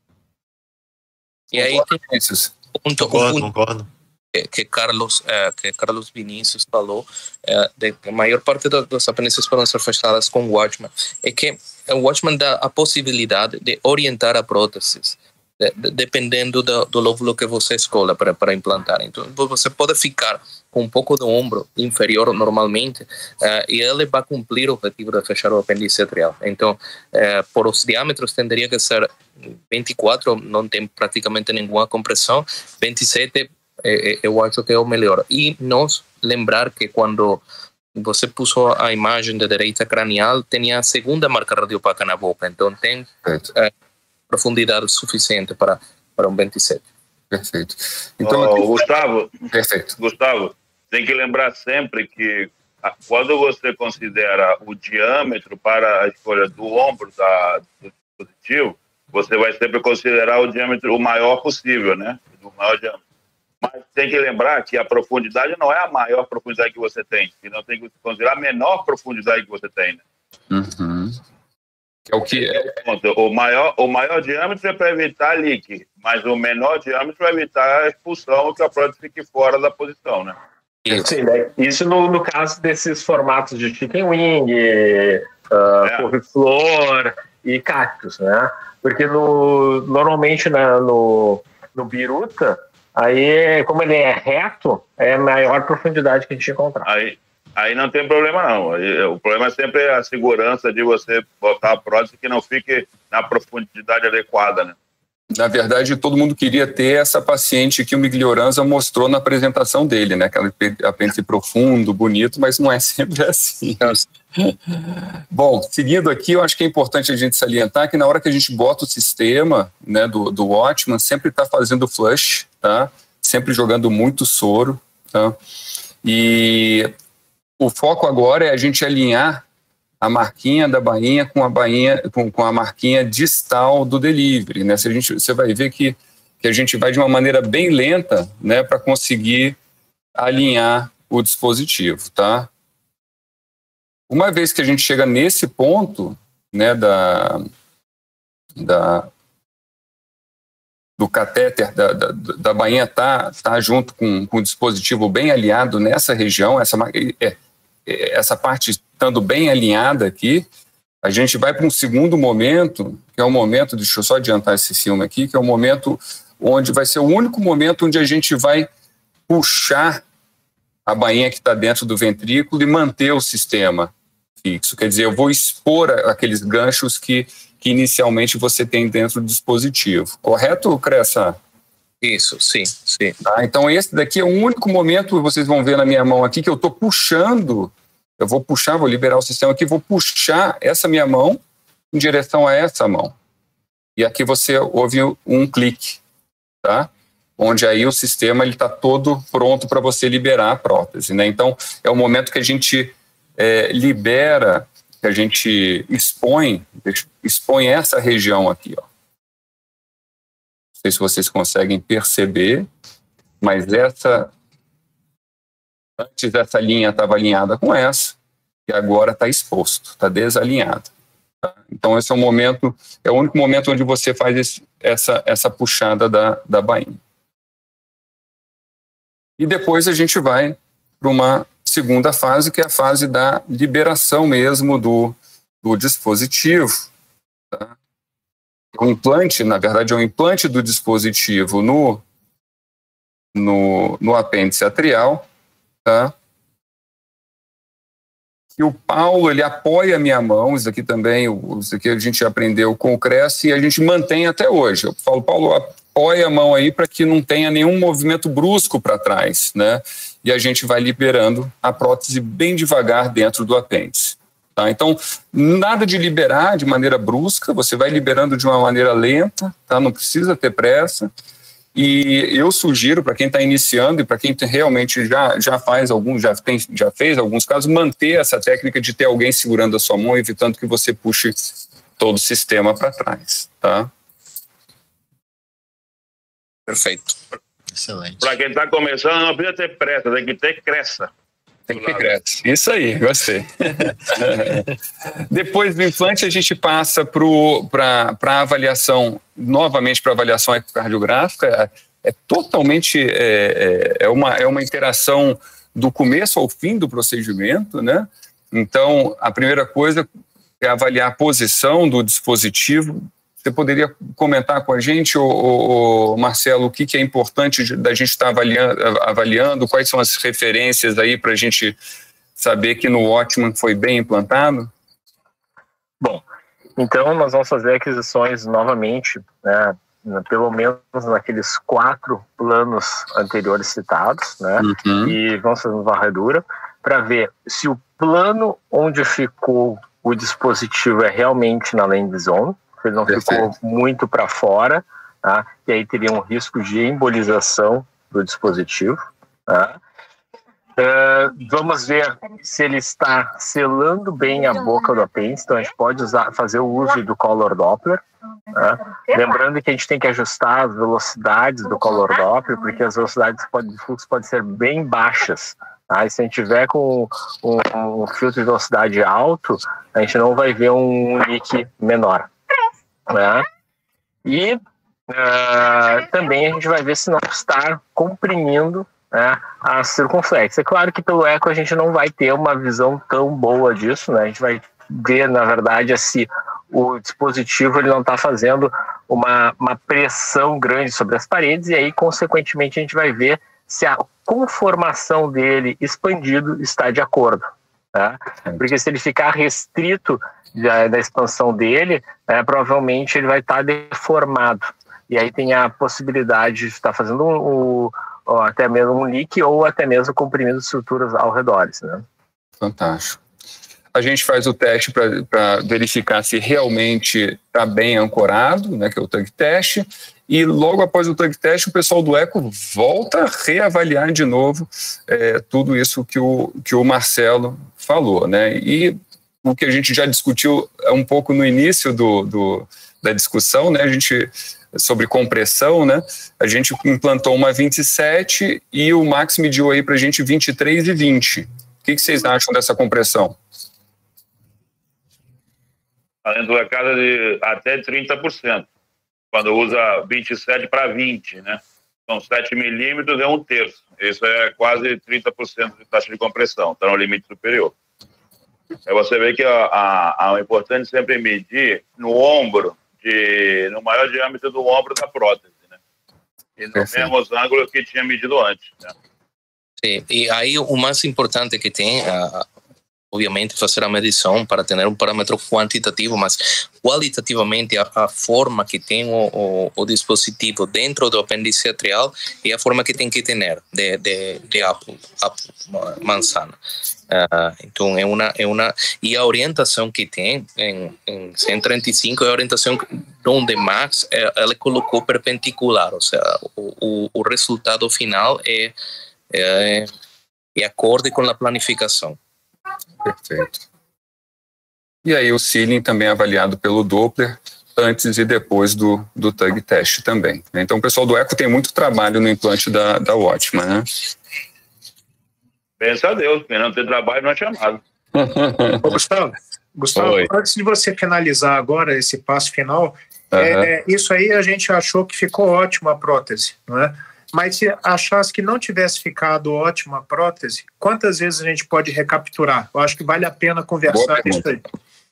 E aí tem esses. Ponto, concordo, um concordo. Que, que, Carlos, é, que Carlos Vinícius falou, é, de que a maior parte do, dos apêndices podem ser fechadas com o Watchman, é que o Watchman dá a possibilidade de orientar a prótese, de, de, dependendo do, do lóbulo que você escolha para, para implantar. Então, você pode ficar com um pouco do ombro inferior normalmente, uh, e ele vai cumprir o objetivo de fechar o apêndice atrial. Então, uh, por os diâmetros, tenderia que ser vinte e quatro, não tem praticamente nenhuma compressão, vinte e sete, eh, eu acho que é o melhor. E nós lembrar que quando você pôs a imagem da direita cranial, tinha a segunda marca radiopaca na boca, então tem uh, profundidade suficiente para, para um vinte e sete. Perfeito. Então, oh, aqui... Gustavo, Perfeito. Gustavo, tem que lembrar sempre que quando você considera o diâmetro para a escolha do ombro da, do dispositivo, você vai sempre considerar o diâmetro o maior possível, né? O maior diâmetro. Mas tem que lembrar que a profundidade não é a maior profundidade que você tem, senão tem que considerar a menor profundidade que você tem, né? Uhum. É o que é... O maior, o maior diâmetro é para evitar leak, mas o menor diâmetro é evitar a expulsão, que a prótese fique fora da posição, né? Isso, né? Isso no, no caso desses formatos de chicken wing, uh, é. couve-flor e cactus, né? Porque no, normalmente na, no, no biruta, aí, como ele é reto, é a maior profundidade que a gente encontrar. Aí, aí não tem problema não. O problema é sempre a segurança de você botar a prótese que não fique na profundidade adequada, né? Na verdade, todo mundo queria ter essa paciente que o Miglioranza mostrou na apresentação dele, né? Aquele apêndice profundo, bonito, mas não é sempre assim. Bom, seguindo aqui, eu acho que é importante a gente salientar que na hora que a gente bota o sistema, né, do, do Watchman, sempre está fazendo flush, tá? Sempre jogando muito soro, tá? E o foco agora é a gente alinhar a marquinha da bainha com a bainha com, com a marquinha distal do delivery, né? Se a gente, você vai ver que, que a gente vai de uma maneira bem lenta, né, para conseguir alinhar o dispositivo, tá? Uma vez que a gente chega nesse ponto, né, da, da do catéter da, da, da bainha tá, tá junto com, com o dispositivo bem alinhado nessa região, essa é, essa parte estando bem alinhada aqui, a gente vai para um segundo momento, que é o momento, deixa eu só adiantar esse filme aqui, que é o momento onde vai ser o único momento onde a gente vai puxar a bainha que está dentro do ventrículo e manter o sistema fixo. Quer dizer, eu vou expor aqueles ganchos que, que inicialmente você tem dentro do dispositivo. Correto, Cressa? Isso, sim, sim. Tá? Então esse daqui é o único momento, vocês vão ver na minha mão aqui, que eu estou puxando, eu vou puxar, vou liberar o sistema aqui, vou puxar essa minha mão em direção a essa mão. E aqui você ouve um clique, tá? Onde aí o sistema está todo pronto para você liberar a prótese, né? Então é o momento que a gente é, libera, que a gente expõe, expõe essa região aqui, ó. Não sei se vocês conseguem perceber, mas essa, antes essa linha estava alinhada com essa, e agora está exposto, está desalinhado. Tá? Então esse é o momento, é o único momento onde você faz esse, essa, essa puxada da, da bainha. E depois a gente vai para uma segunda fase, que é a fase da liberação mesmo do, do dispositivo. Tá? O implante, na verdade, é um implante do dispositivo no, no, no apêndice atrial, tá? E o Paulo, ele apoia a minha mão, isso aqui também, isso aqui a gente aprendeu com o Cresce e a gente mantém até hoje. Eu falo, Paulo, apoia a mão aí para que não tenha nenhum movimento brusco para trás, né? E a gente vai liberando a prótese bem devagar dentro do apêndice. Tá? Então, nada de liberar de maneira brusca, você vai liberando de uma maneira lenta, tá? Não precisa ter pressa. E eu sugiro para quem está iniciando e para quem realmente já, já faz alguns, já, tem, já fez alguns casos, manter essa técnica de ter alguém segurando a sua mão, evitando que você puxe todo o sistema para trás. Tá? Perfeito. Excelente. Para quem está começando, não precisa ter pressa, tem que ter cresça. Tem que ter cresce. Isso aí, gostei. Depois do implante, a gente passa para a avaliação, novamente para a avaliação ecocardiográfica. É, é totalmente, é, é, uma, é uma interação do começo ao fim do procedimento, né? Então, a primeira coisa é avaliar a posição do dispositivo. Você poderia comentar com a gente, ô, ô, ô, Marcelo, o que, que é importante da gente estar avaliando, avaliando, quais são as referências aí para a gente saber que no Watchman foi bem implantado? Bom, então nós vamos fazer aquisições novamente, né, pelo menos naqueles quatro planos anteriores citados, né, uhum. E vamos fazer uma varredura para ver se o plano onde ficou o dispositivo é realmente na land zone, ele não Perfeito. Ficou muito para fora, tá? E aí teria um risco de embolização do dispositivo. Tá? Uh, vamos ver se ele está selando bem a boca do apêndice, então a gente pode usar, fazer o uso do Color Doppler. Tá? Lembrando que a gente tem que ajustar as velocidades do Color Doppler, porque as velocidades de fluxo podem ser bem baixas. Tá? E se a gente tiver com um, um filtro de velocidade alto, a gente não vai ver um leak menor. Né? E uh, também a gente vai ver se não está comprimindo, né, a circunflexo. É claro que pelo eco a gente não vai ter uma visão tão boa disso, né? A gente vai ver, na verdade, se o dispositivo ele não está fazendo uma, uma pressão grande sobre as paredes e aí, consequentemente, a gente vai ver se a conformação dele expandido está de acordo. Tá? Porque se ele ficar restrito da, da expansão dele, é, provavelmente ele vai estar deformado. E aí tem a possibilidade de estar fazendo um, um, ou até mesmo um leak ou até mesmo comprimindo estruturas ao redor. Né? Fantástico. A gente faz o teste para verificar se realmente está bem ancorado, né, que é o tug test, e logo após o tug test o pessoal do Eco volta a reavaliar de novo é, tudo isso que o, que o Marcelo falou, né? E o que a gente já discutiu um pouco no início do, do, da discussão, né? A gente, sobre compressão, né? A gente implantou uma vinte e sete e o Max mediu aí para a gente vinte e três e vinte. O que, que vocês acham dessa compressão? Dentro da casa de até trinta por cento. Quando usa vinte e sete para vinte, né? São sete milímetros, é um terço. Isso é quase trinta por cento de taxa de compressão, está no limite superior. Aí você vê que a, a, a, é importante sempre medir no ombro, de, no maior diâmetro do ombro da prótese, né? E nos mesmos ângulos que tinha medido antes, né? Sim, e aí o mais importante que tem, uh, obviamente, fazer a medição para ter um parâmetro quantitativo, mas qualitativamente a, a forma que tem o, o, o dispositivo dentro do apêndice atrial é a forma que tem que ter de, de, de apple, apple, manzana. Uh, então é uma, é uma e a orientação que tem em, em cento e trinta e cinco é a orientação onde Max é, ela colocou perpendicular, ou seja, o, o, o resultado final é, é, é acorde com a planificação. Perfeito. E aí o ceiling também é avaliado pelo Doppler antes e depois do, do T U G teste também. Então o pessoal do Eco tem muito trabalho no implante da, da Watchman, né? Pensa a Deus, quem não tem trabalho não é chamado. Ô, Gustavo, Gustavo antes de você finalizar agora esse passo final, uhum. é, isso aí a gente achou que ficou ótima a prótese, não é? Mas se achasse que não tivesse ficado ótima a prótese, quantas vezes a gente pode recapturar? Eu acho que vale a pena conversar isso aí.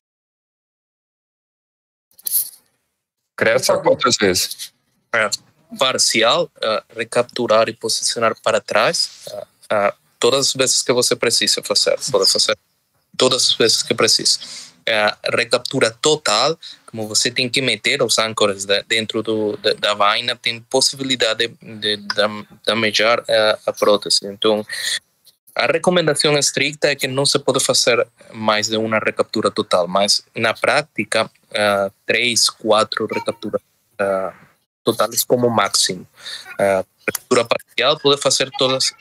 Cresce quantas vezes? É, parcial, uh, recapturar e posicionar para trás, uh, uh, todas as vezes que você precisa fazer, pode fazer todas as vezes que precisa. Uh, recaptura total, como você tem que meter os âncoras de, dentro do, de, da vaina, tem possibilidade de, de damagear uh, a prótese. Então, a recomendação estricta é que não se pode fazer mais de uma recaptura total, mas na prática, uh, três, quatro recapturas uh, totais como máximo. Uh, recaptura parcial pode fazer todas.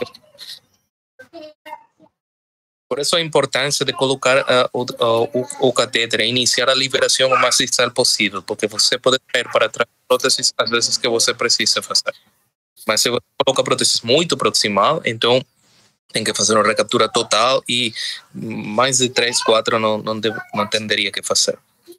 Por isso a importância de colocar uh, o, uh, o, o catéter e iniciar a liberação o mais distal possível, porque você pode ter para trás próteses às vezes que você precisa fazer. Mas se você coloca a prótese muito proximal, então tem que fazer uma recaptura total e mais de três, quatro não, não, deve, não tenderia que fazer.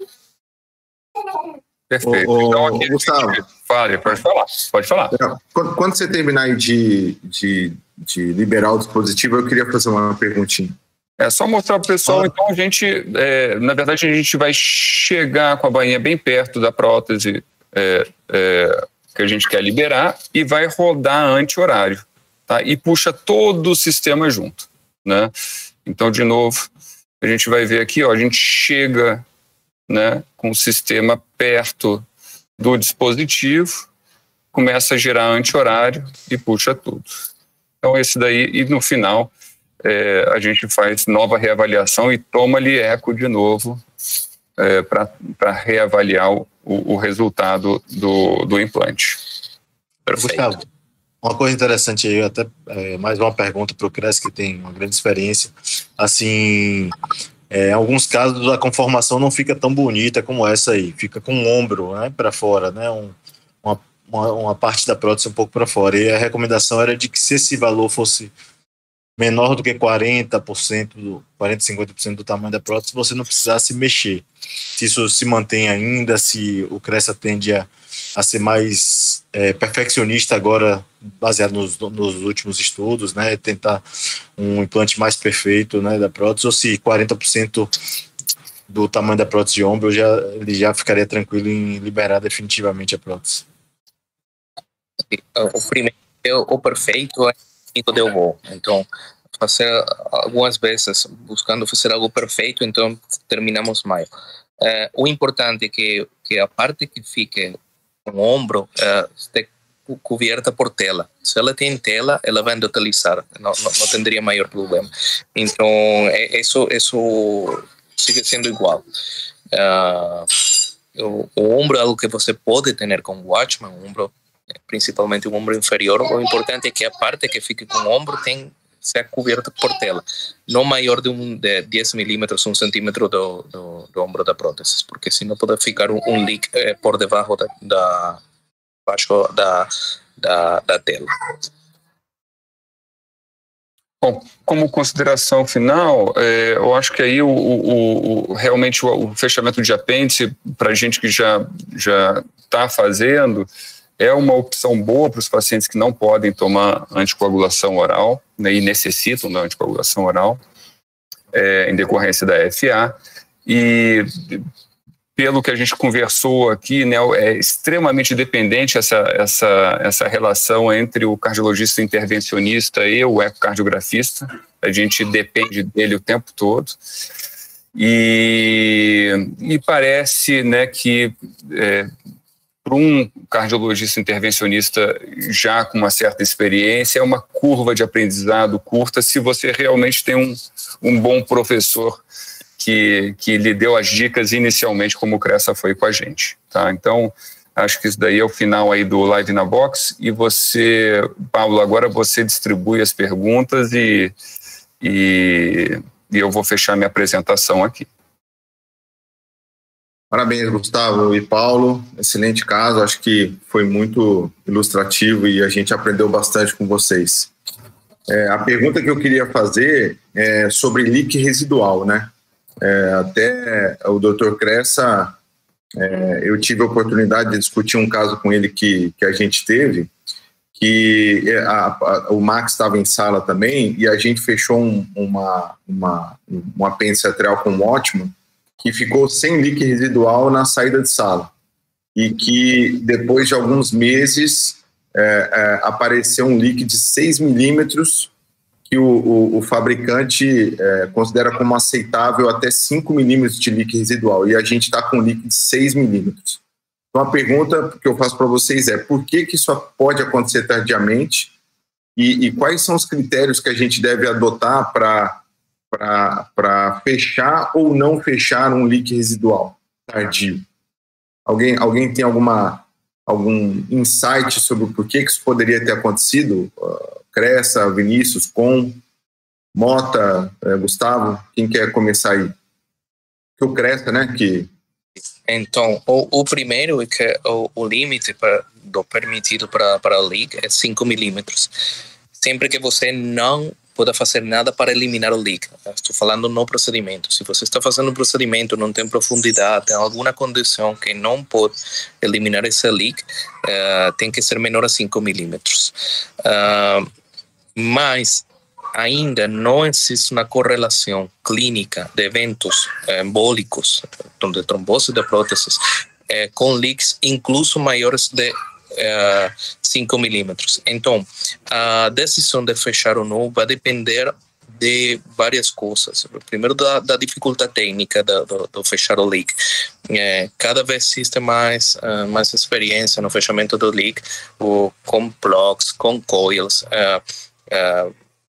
Perfeito. Ô, ô, então, aqui, Gustavo, fale, pode falar. Pode falar. Quando, quando você terminar aí de, de, de liberar o dispositivo, eu queria fazer uma perguntinha. É só mostrar para o pessoal, ah. então a gente, é, na verdade, a gente vai chegar com a bainha bem perto da prótese é, é, que a gente quer liberar e vai rodar anti-horário, tá? E puxa todo o sistema junto, né? Então, de novo, a gente vai ver aqui, ó, a gente chega, né, com o sistema perto do dispositivo, começa a girar anti-horário e puxa tudo. Então, esse daí, e no final, é, a gente faz nova reavaliação e toma-lhe eco de novo é, para reavaliar o, o resultado do, do implante. Perfeito. Gustavo, uma coisa interessante aí, até é, mais uma pergunta para o Cres, que tem uma grande experiência. Assim, é, em alguns casos a conformação não fica tão bonita como essa aí, fica com o ombro, né, para fora, né, um, uma, uma, uma parte da prótese um pouco para fora. E a recomendação era de que se esse valor fosse menor do que quarenta por cento, quarenta, cinquenta por cento do tamanho da prótese, você não precisasse mexer. Se isso se mantém ainda, se o Cressa tende a, a ser mais é, perfeccionista agora, baseado nos, nos últimos estudos, né, tentar um implante mais perfeito, né, da prótese, ou se quarenta por cento do tamanho da prótese de ombro, já, ele já ficaria tranquilo em liberar definitivamente a prótese. O primeiro, o perfeito é o de voo. Então, fazer algumas vezes buscando fazer algo perfeito, então terminamos mal. Uh, o importante é que, que a parte que fique com o ombro uh, esteja coberta por tela. Se ela tem tela, ela vai utilizar, não, não, não teria maior problema. Então, é, isso, isso sigue sendo igual. Uh, o, o ombro é algo que você pode ter com o Watchman, o ombro, principalmente o ombro inferior. O importante é que a parte que fique com o ombro tem ser coberta por tela, não maior de, um, de dez milímetros, um centímetro do, do, do ombro da prótese, porque senão pode ficar um, um leak eh, por debaixo da, da, baixo da, da, da tela. Bom, como consideração final, é, eu acho que aí o, o, o, realmente o, o fechamento de apêndice, para gente que já já está fazendo, é uma opção boa para os pacientes que não podem tomar anticoagulação oral, né, e necessitam da anticoagulação oral, é, em decorrência da F A. E pelo que a gente conversou aqui, né, é extremamente dependente essa, essa, essa relação entre o cardiologista intervencionista e o ecocardiografista, a gente depende dele o tempo todo. E, e parece, né, que é, para um cardiologista intervencionista já com uma certa experiência, é uma curva de aprendizado curta se você realmente tem um, um bom professor que, que lhe deu as dicas inicialmente, como o Cressa foi com a gente. Tá? Então, acho que isso daí é o final aí do Live na Box. E você, Paulo, agora você distribui as perguntas e... e E eu vou fechar minha apresentação aqui. Parabéns, Gustavo e Paulo. Excelente caso. Acho que foi muito ilustrativo e a gente aprendeu bastante com vocês. É, a pergunta que eu queria fazer é sobre leak residual, né? É, até o doutor Cressa, é, eu tive a oportunidade de discutir um caso com ele que, que a gente teve, que a, a, o Max estava em sala também, e a gente fechou um, uma, uma, um apêndice atrial com um ótimo, que ficou sem leak residual na saída de sala. E que depois de alguns meses é, é, apareceu um leak de seis milímetros, que o, o, o fabricante é, considera como aceitável até cinco milímetros de leak residual, e a gente está com leak de seis milímetros. Então, a pergunta que eu faço para vocês é por que, que isso pode acontecer tardiamente e, e quais são os critérios que a gente deve adotar para fechar ou não fechar um leak residual tardio? Alguém, alguém tem alguma, algum insight sobre por que, que isso poderia ter acontecido? Uh, Cressa, Vinícius, Com, Mota, uh, Gustavo, quem quer começar aí? Que o Cressa, né, que... Então, o, o primeiro é que o, o limite pra, do permitido para para o leak é cinco milímetros. Sempre que você não pode fazer nada para eliminar o leak. Estou falando no procedimento. Se você está fazendo um procedimento, não tem profundidade, tem alguma condição que não pode eliminar esse leak, uh, tem que ser menor a cinco milímetros. Uh, mas ainda não existe uma correlação clínica de eventos eh, embólicos, de trombose de próteses, eh, com leaks incluso maiores de eh, cinco milímetros. Então, a decisão de fechar ou não vai depender de várias coisas. Primeiro, da, da dificuldade técnica do, do, do fechar o leak. Eh, cada vez existe mais, uh, mais experiência no fechamento do leak, o, com plugs, com coils, uh, uh,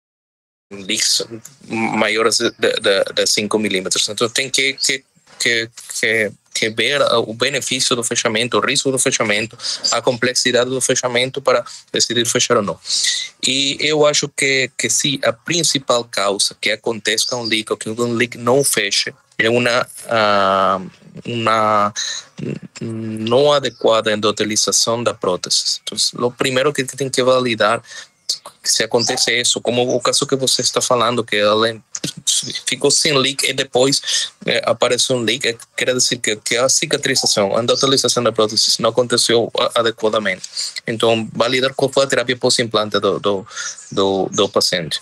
leaks maiores de, de, de cinco milímetros. Então tem que, que, que, que, que ver o benefício do fechamento, o risco do fechamento, a complexidade do fechamento para decidir fechar ou não. E eu acho que, que se a principal causa que acontece com um leak ou que um leak não feche é uma, uh, uma não adequada endotelização da prótese. Então, o primeiro que tem que validar se acontece isso, como o caso que você está falando, que ela ficou sem leak e depois é, apareceu um leak, é, quer dizer que, que a cicatrização, a endotelização da prótese não aconteceu adequadamente. Então, validar qual foi a terapia pós-implante do, do, do, do paciente.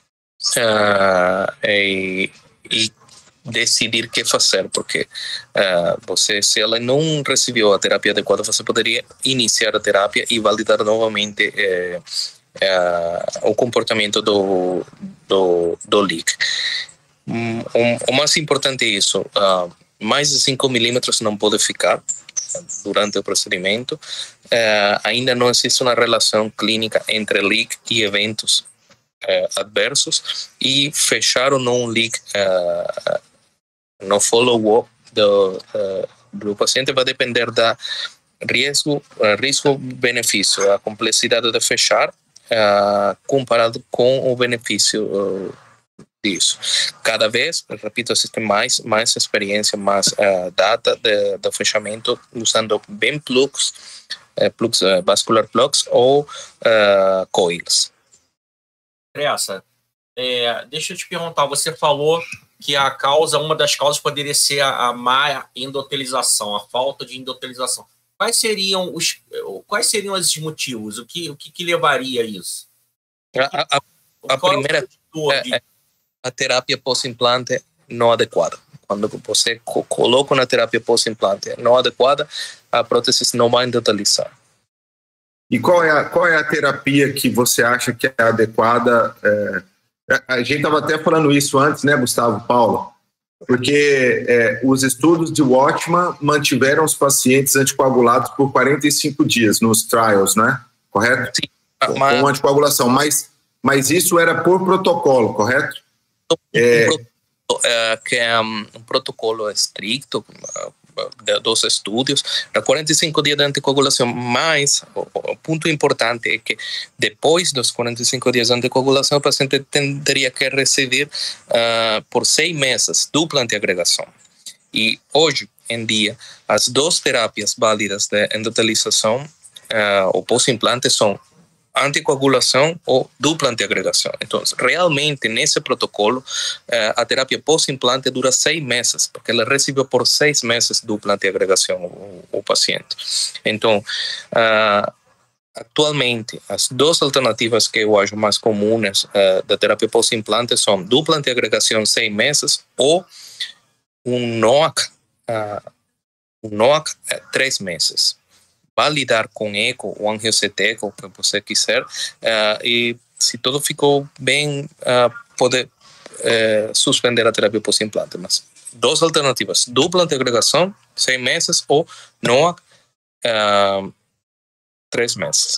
Uh, e, e decidir o que fazer, porque uh, você, se ela não recebeu a terapia adequada, você poderia iniciar a terapia e validar novamente eh, Uh, o comportamento do, do, do leak. Um, um, o mais importante é isso, uh, mais de cinco milímetros não pode ficar durante o procedimento. Uh, ainda não existe uma relação clínica entre leak e eventos uh, adversos, e fechar ou não um leak uh, no follow-up do, uh, do paciente vai depender da risco, uh, risco-benefício, a complexidade de fechar Uh, comparado com o benefício uh, disso. Cada vez, repito, existe mais, mais experiência, mais uh, data de, de fechamento usando bem plugs, uh, plugs uh, vascular plugs ou uh, coils. Cressa, é, deixa eu te perguntar, você falou que a causa, uma das causas poderia ser a, a má endotelização, a falta de endotelização. Quais seriam os quais seriam esses motivos? O que o que, que levaria a isso? A, a, a primeira é, a terapia pós-implante não adequada. Quando você coloca uma terapia pós-implante não adequada, a prótese não vai endotelizar. E qual é a qual é a terapia que você acha que é adequada é, A gente estava até falando isso antes, né, Gustavo, Paulo? Porque é, os estudos de Watchman mantiveram os pacientes anticoagulados por quarenta e cinco dias nos trials, né? Correto? Sim. Com, com anticoagulação, mas, mas isso era por protocolo, correto? É... Uh, que é um, um protocolo estricto uh, de, dos estudos, para quarenta e cinco dias de anticoagulação, mas o, o ponto importante é que depois dos quarenta e cinco dias de anticoagulação, o paciente teria que receber uh, por seis meses dupla antiagregação. E hoje em dia, as duas terapias válidas de endotelização uh, ou pós-implante são anticoagulação ou dupla antiagregação. Então, realmente, nesse protocolo, a terapia pós-implante dura seis meses, porque ela recebeu por seis meses dupla antiagregação o, o paciente. Então, uh, atualmente, as duas alternativas que eu acho mais comuns uh, da terapia pós-implante são dupla antiagregação seis meses ou um N O A C, uh, um N O A C uh, três meses. Validar com eco ou angio-C T, o que você quiser, uh, e se tudo ficou bem, uh, poder uh, suspender a terapia pós-implante. Mas duas alternativas, dupla antiagregação, seis meses, ou N O A C, uh, três meses.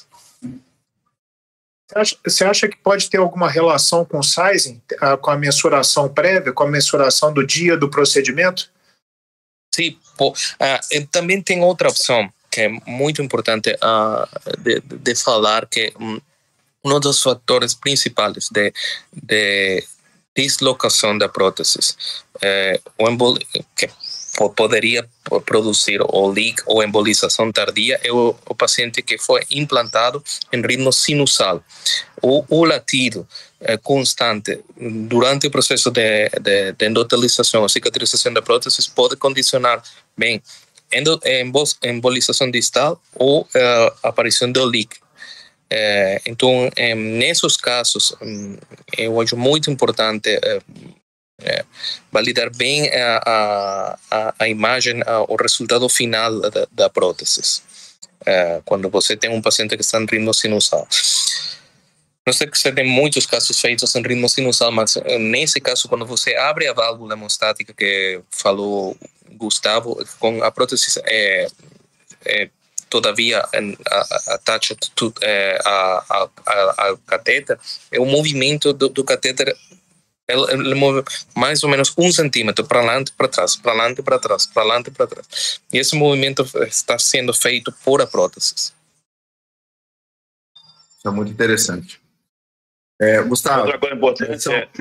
Você acha, você acha que pode ter alguma relação com o sizing, uh, com a mensuração prévia, com a mensuração do dia do procedimento? Sim, pô, uh, também tem outra opção, que é muito importante uh, de, de falar, que um, um dos fatores principais de, de deslocação da prótese, é, o embol que poderia produzir o leak ou embolização tardia, é o, o paciente que foi implantado em ritmo sinusal. O, o latido é, constante durante o processo de, de, de endotelização ou cicatrização da prótese pode condicionar bem Endo, embolização distal ou uh, aparição do leak. Uh, então, um, nesses casos, um, eu acho muito importante uh, uh, validar bem a, a, a imagem, uh, o resultado final da, da prótese, uh, quando você tem um paciente que está em ritmo sinusal. Não sei que você tem muitos casos feitos em ritmo sinusal, mas nesse caso, quando você abre a válvula hemostática que falou Gustavo, com a prótese é, é, todavia attached to, é, a, a, a catéter, é o movimento do, do catéter, ele, ele move mais ou menos um centímetro para lá e para trás, para lá e para trás, para lá e para trás. E esse movimento está sendo feito por a prótese. Isso é muito interessante. É, Gustavo, outra coisa importante são... é...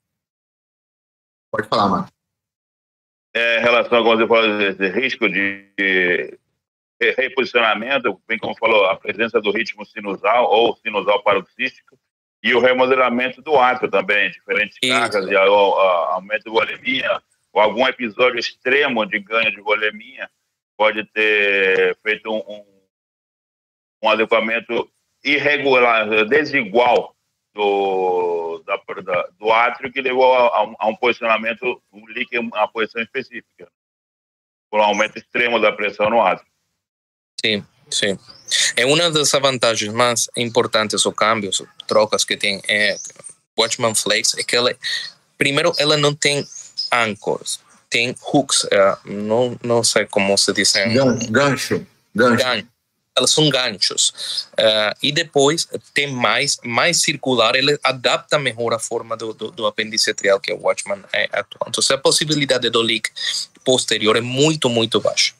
Pode falar, Marcos. É, em relação a quando você falou desse risco de, de reposicionamento, bem como falou, a presença do ritmo sinusal ou sinusal paroxístico e o remodelamento do átrio também, diferentes cargas e a, a, aumento de volemia ou algum episódio extremo de ganho de volemia pode ter feito um, um, um adequamento irregular, desigual do, da, da, do átrio, que levou a, a um posicionamento, um leak em uma posição específica, por um aumento extremo da pressão no átrio. Sim, sim. É uma das vantagens mais importantes, ou câmbios, trocas que tem é Watchman Flex, é que ela, primeiro, ela não tem anchors, tem hooks, é, não, não sei como se diz. Gancho. Gancho. Gancho. Elas são ganchos. Uh, e depois tem mais, mais circular, ele adapta melhor a forma do, do, do apêndice atrial que o Watchman é atual. Então, a possibilidade do leak posterior é muito, muito baixa.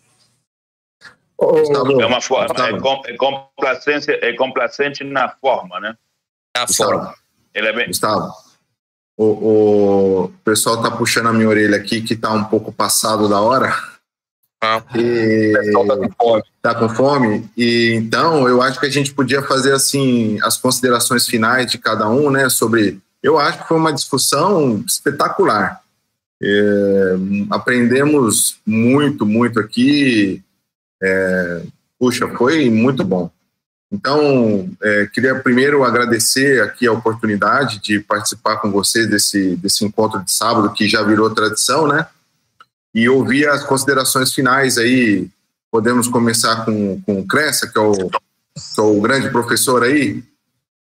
É uma forma, é, com, é, complacente, é complacente na forma, né? Na Gustavo, forma. Ele é bem... Gustavo, o, o pessoal tá puxando a minha orelha aqui, que tá um pouco passado da hora. Ah, e tá com fome. Tá com fome. E então eu acho que a gente podia fazer assim as considerações finais de cada um, né? Sobre, eu acho que foi uma discussão espetacular. É, aprendemos muito, muito aqui. É, puxa, foi muito bom. Então, é, queria primeiro agradecer aqui a oportunidade de participar com vocês desse, desse encontro de sábado, que já virou tradição, né? E ouvir as considerações finais aí. Podemos começar com, com o Cressa, que é o, que é o grande professor aí.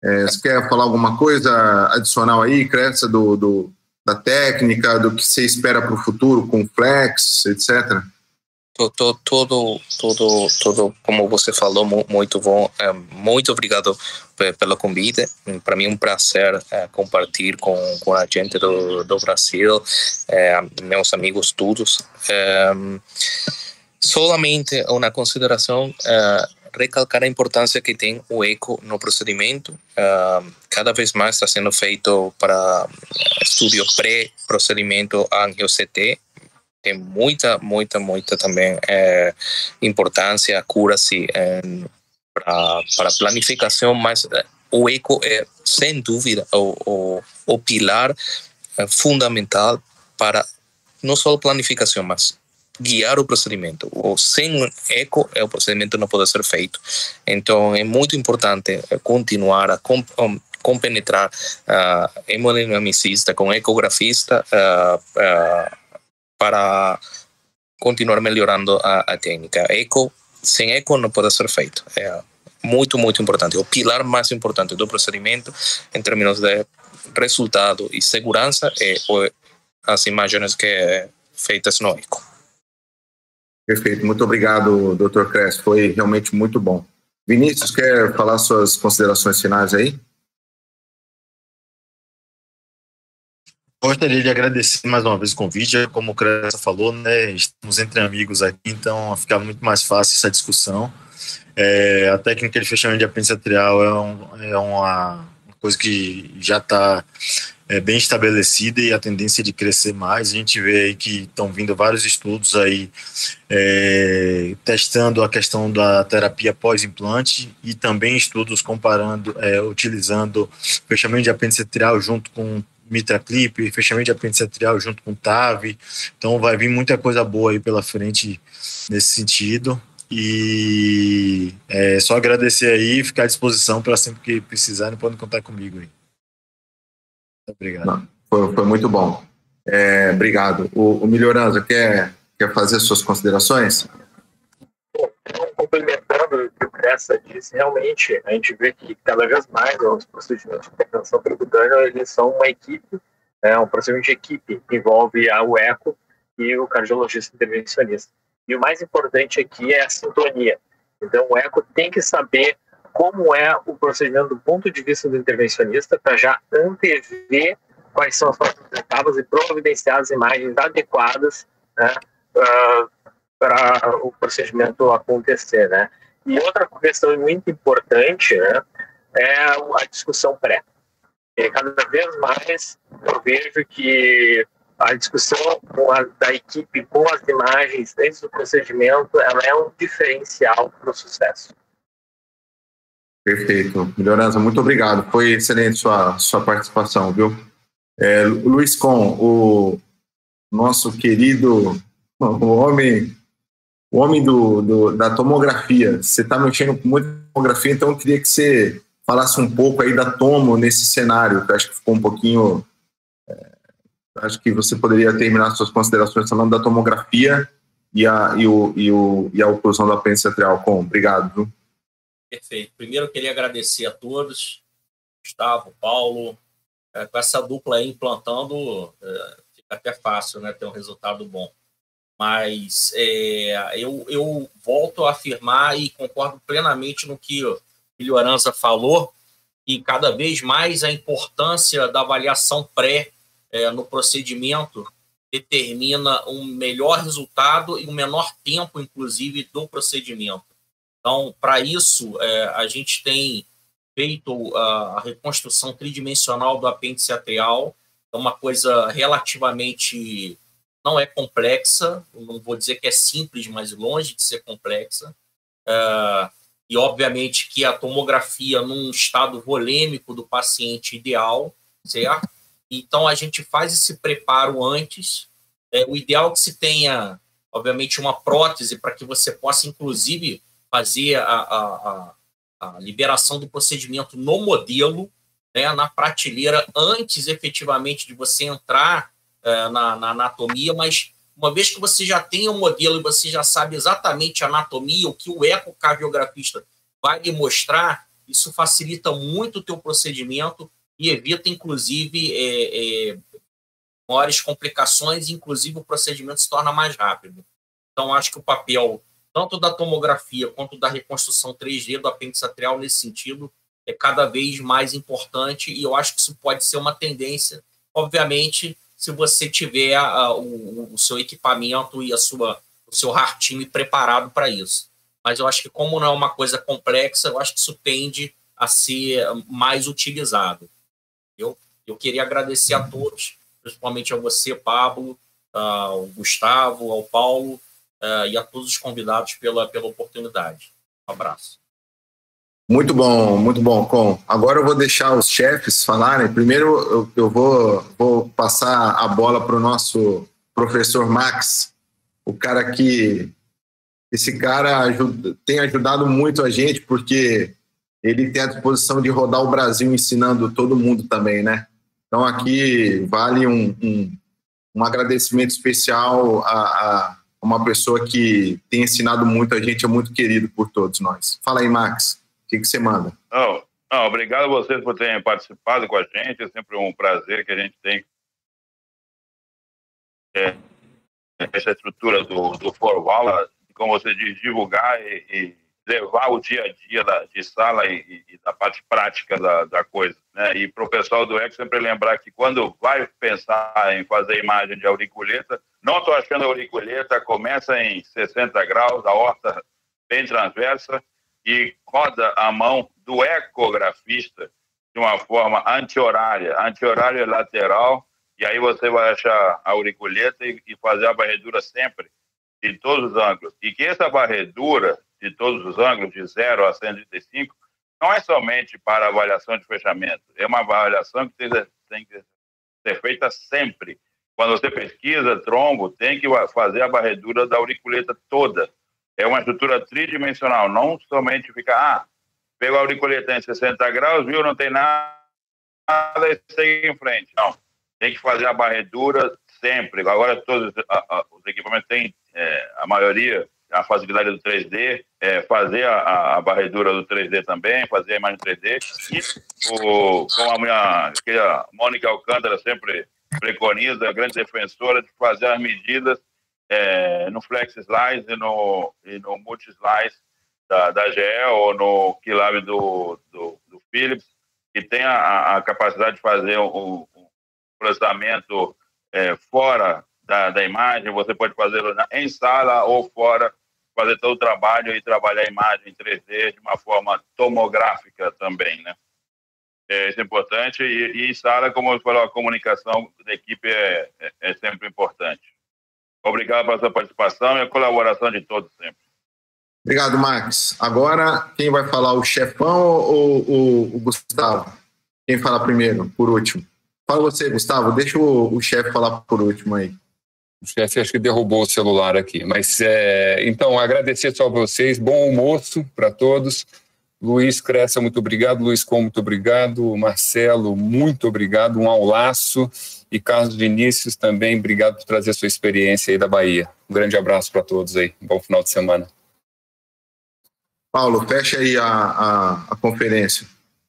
É, você quer falar alguma coisa adicional aí, Cressa, do, do, da técnica, do que você espera para o futuro com flex, etcétera? Todo, todo, todo, todo, como você falou, muito bom. É, muito obrigado pelo convite. Para mim é um prazer é, compartilhar com, com a gente do, do Brasil, é, meus amigos todos. É, solamente uma consideração, é, recalcar a importância que tem o eco no procedimento. Uh, cada vez mais está sendo feito para estudo pré-procedimento angio-C T. Tem muita, muita, muita também é, importância, accuracy é, para planificação, mas é, o eco é, sem dúvida, o, o, o pilar é, fundamental para não só planificação, mas guiar o procedimento. O, sem eco, o procedimento não pode ser feito. Então, é muito importante continuar a com, um, compenetrar uh, hemodinamicista com ecografista uh, uh, para continuar melhorando a, a técnica. Eco, sem eco não pode ser feito. É muito, muito importante. O pilar mais importante do procedimento, em termos de resultado e segurança, é o, as imagens que é feitas no eco. Perfeito. Muito obrigado, doutor Cress. Foi realmente muito bom. Vinícius, quer falar suas considerações finais aí? Gostaria de agradecer mais uma vez o convite. Como o Cressa falou, né, estamos entre amigos aqui, então fica muito mais fácil essa discussão. É, a técnica de fechamento de apêndice atrial é, um, é uma coisa que já está é, bem estabelecida e a tendência de crescer mais. A gente vê aí que estão vindo vários estudos aí é, testando a questão da terapia pós-implante e também estudos comparando, é, utilizando fechamento de apêndice atrial junto com MitraClip, fechamento de apêndice atrial junto com T A V. Então vai vir muita coisa boa aí pela frente nesse sentido. E é só agradecer aí e ficar à disposição para sempre que precisarem, podem contar comigo aí. Muito obrigado. Não, foi, foi muito bom. É, obrigado. O, o Melhoranza quer, quer fazer suas considerações? Bom, complementando o que o Cressa disse, realmente a gente vê que cada vez mais os procedimentos de intervenção percutânea eles são uma equipe, é um procedimento de equipe que envolve a, o eco e o cardiologista intervencionista. E o mais importante aqui é a sintonia. Então o eco tem que saber como é o procedimento do ponto de vista do intervencionista para já antever quais são as próximas etapas e providenciar as imagens adequadas, né, uh, para o procedimento acontecer, né? E outra questão muito importante, né, é a discussão pré. E cada vez mais eu vejo que a discussão com a, da equipe com as imagens antes do procedimento, ela é um diferencial para o sucesso. Perfeito. Melhorança, muito obrigado. Foi excelente sua, sua participação, viu? É, Luiz Com, o nosso querido o homem, o homem do, do, da tomografia. Você está mexendo com muita tomografia, então eu queria que você falasse um pouco aí da tomo nesse cenário, que eu acho que ficou um pouquinho... É, acho que você poderia terminar suas considerações falando da tomografia e a, e o, e o, e a oclusão do apêndice atrial. Com, obrigado, viu? Perfeito. Primeiro eu queria agradecer a todos, Gustavo, Paulo, é, com essa dupla aí implantando, é, fica até fácil, né, ter um resultado bom. Mas é, eu, eu volto a afirmar e concordo plenamente no que o Melhoranza falou, e cada vez mais a importância da avaliação pré é, no procedimento determina um melhor resultado e um menor tempo, inclusive, do procedimento. Então, para isso, é, a gente tem feito a, a reconstrução tridimensional do apêndice atrial, é uma coisa relativamente... não é complexa, não vou dizer que é simples, mas longe de ser complexa. É, e, obviamente, que a tomografia num estado volêmico do paciente ideal, certo? Então, a gente faz esse preparo antes. É, o ideal é que se tenha, obviamente, uma prótese para que você possa, inclusive, fazer a, a, a, a liberação do procedimento no modelo, né, na prateleira, antes, efetivamente, de você entrar é, na, na anatomia, mas uma vez que você já tem o modelo e você já sabe exatamente a anatomia, o que o ecocardiografista vai lhe mostrar, isso facilita muito o teu procedimento e evita, inclusive, é, é, maiores complicações, inclusive o procedimento se torna mais rápido. Então, acho que o papel, tanto da tomografia quanto da reconstrução três D do apêndice atrial, nesse sentido, é cada vez mais importante, e eu acho que isso pode ser uma tendência, obviamente, se você tiver a, o, o seu equipamento e a sua, o seu hard time preparado para isso. Mas eu acho que, como não é uma coisa complexa, eu acho que isso tende a ser mais utilizado. Eu, eu queria agradecer a todos, principalmente a você, Pablo, ao Gustavo, ao Paulo, uh, e a todos os convidados pela, pela oportunidade. Um abraço. Muito bom, muito bom, Com. Agora eu vou deixar os chefes falarem. Primeiro eu, eu vou, vou passar a bola para o nosso professor Max, o cara que... Esse cara ajuda, tem ajudado muito a gente, porque ele tem a disposição de rodar o Brasil ensinando todo mundo também, né? Então aqui vale um, um, um agradecimento especial a, a uma pessoa que tem ensinado muito a gente, é muito querido por todos nós. Fala aí, Max. O que, que você manda? Oh, oh, obrigado a vocês por terem participado com a gente. É sempre um prazer que a gente tem é, essa estrutura do, do Forval, como você diz, divulgar e, e levar o dia a dia da, de sala e, e da parte prática da, da coisa, né? E para o pessoal do E C sempre lembrar que quando vai pensar em fazer imagem de auriculeta, não estou achando a auriculeta, começa em sessenta graus, a horta bem transversa, e roda a mão do ecografista de uma forma anti-horária, anti-horária lateral, e aí você vai achar a auriculeta e, e fazer a varredura sempre de todos os ângulos. E que essa varredura de todos os ângulos, de zero a cento e trinta e cinco, não é somente para avaliação de fechamento, é uma avaliação que tem, tem que ser feita sempre. Quando você pesquisa trombo, tem que fazer a varredura da auriculeta toda. É uma estrutura tridimensional, não somente ficar, ah, pegou a auriculeta em sessenta graus, viu, não tem nada, e segue em frente. Não, tem que fazer a varredura sempre. Agora todos a, a, os equipamentos têm, é, a maioria, a facilidade do três D, é, fazer a, a varredura do três D também, fazer a imagem três D. E o, como a minha a Mônica Alcântara sempre preconiza, a grande defensora, de fazer as medidas É, no Flex Slice e no, e no Multi Slice da, da G E ou no Keylab do, do, do Philips, que tem a, a capacidade de fazer um, um processamento é, fora da, da imagem. Você pode fazer em sala ou fora, fazer todo o trabalho e trabalhar a imagem em três D de uma forma tomográfica também, né? É, isso é importante. E, e em sala, como eu falei, a comunicação da equipe é, é, é sempre importante. Obrigado pela sua participação e a colaboração de todos sempre. Obrigado, Max. Agora, quem vai falar, o chefão ou o, o Gustavo? Quem fala primeiro, por último? Fala você, Gustavo. Deixa o, o chefe falar por último aí. O chefe acho que derrubou o celular aqui. Mas, é, então, agradecer só a vocês. Bom almoço para todos. Luiz Cressa, muito obrigado. Luiz Com, muito obrigado. Marcelo, muito obrigado. Um aulaço. E Carlos Vinícius também, obrigado por trazer a sua experiência aí da Bahia. Um grande abraço para todos aí. Um bom final de semana. Paulo, fecha aí a, a, a conferência.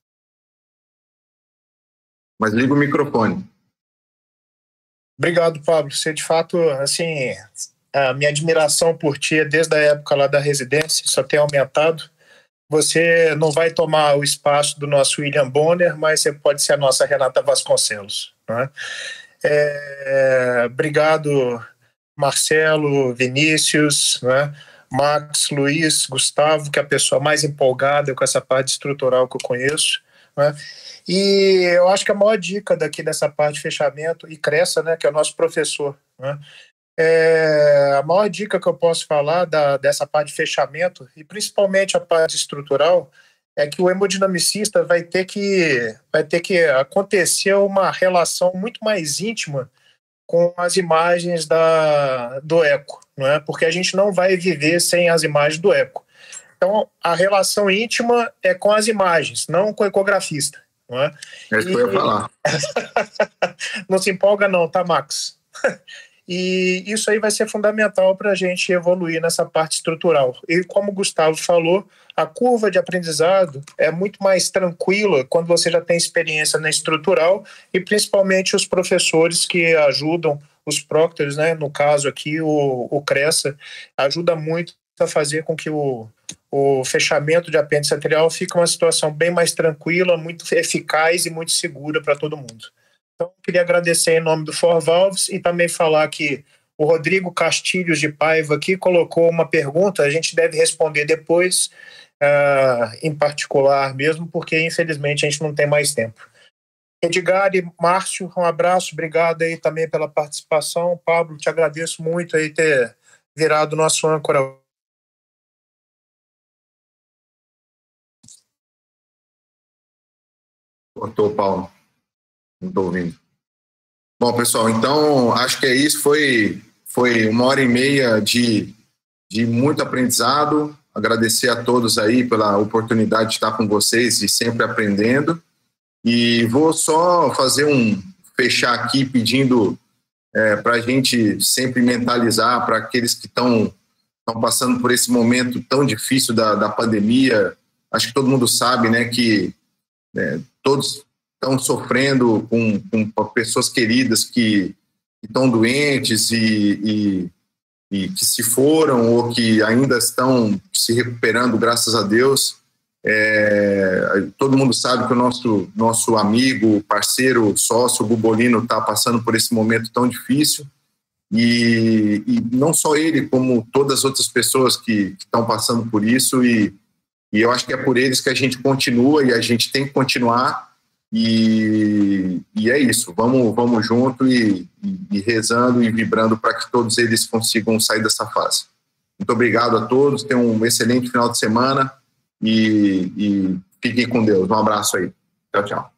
Mas liga o microfone. Obrigado, Pablo. Você, de fato, assim, a minha admiração por ti é desde a época lá da residência, só tem aumentado. Você não vai tomar o espaço do nosso William Bonner, mas você pode ser a nossa Renata Vasconcelos, né? É, obrigado, Marcelo, Vinícius, né? Max, Luiz, Gustavo, que é a pessoa mais empolgada com essa parte estrutural que eu conheço, né? E eu acho que a maior dica daqui dessa parte de fechamento, e Cressa, né, que é o nosso professor, né? É, a maior dica que eu posso falar da, dessa parte de fechamento, e principalmente a parte estrutural, é que o hemodinamicista vai ter que, vai ter que acontecer uma relação muito mais íntima com as imagens da, do eco, não é? Porque a gente não vai viver sem as imagens do eco. Então, a relação íntima é com as imagens, não com o ecografista. Não é? É isso que eu ia falar. Não se empolga não, tá, Max? E isso aí vai ser fundamental para a gente evoluir nessa parte estrutural. E como o Gustavo falou, a curva de aprendizado é muito mais tranquila quando você já tem experiência na estrutural, e principalmente os professores que ajudam, os proctors, né, no caso aqui o, o Cressa, ajuda muito a fazer com que o, o fechamento de apêndice arterial fique uma situação bem mais tranquila, muito eficaz e muito segura para todo mundo. Então, queria agradecer em nome do four Valves e também falar que o Rodrigo Castilhos de Paiva aqui colocou uma pergunta, a gente deve responder depois, uh, em particular mesmo, porque infelizmente a gente não tem mais tempo. Edgar e Márcio, um abraço, obrigado aí também pela participação. Pablo, te agradeço muito aí ter virado nosso âncora. Cortou, Paulo. Não estou ouvindo. Bom, pessoal, então acho que é isso. Foi, foi uma hora e meia de, de muito aprendizado. Agradecer a todos aí pela oportunidade de estar com vocês e sempre aprendendo. E vou só fazer um fechar aqui pedindo é, para a gente sempre mentalizar para aqueles que estão passando por esse momento tão difícil da, da pandemia. Acho que todo mundo sabe, né, que é, todos estão sofrendo com, com pessoas queridas que estão doentes e, e, e que se foram ou que ainda estão se recuperando, graças a Deus. É, todo mundo sabe que o nosso, nosso amigo, parceiro, sócio, o Bubolino, está passando por esse momento tão difícil. E, e não só ele, como todas as outras pessoas que estão passando por isso. E, e eu acho que é por eles que a gente continua e a gente tem que continuar. E, e é isso, vamos, vamos junto e, e, e rezando e vibrando para que todos eles consigam sair dessa fase. Muito obrigado a todos, tenham um excelente final de semana e, e fiquem com Deus. Um abraço aí. Tchau, tchau.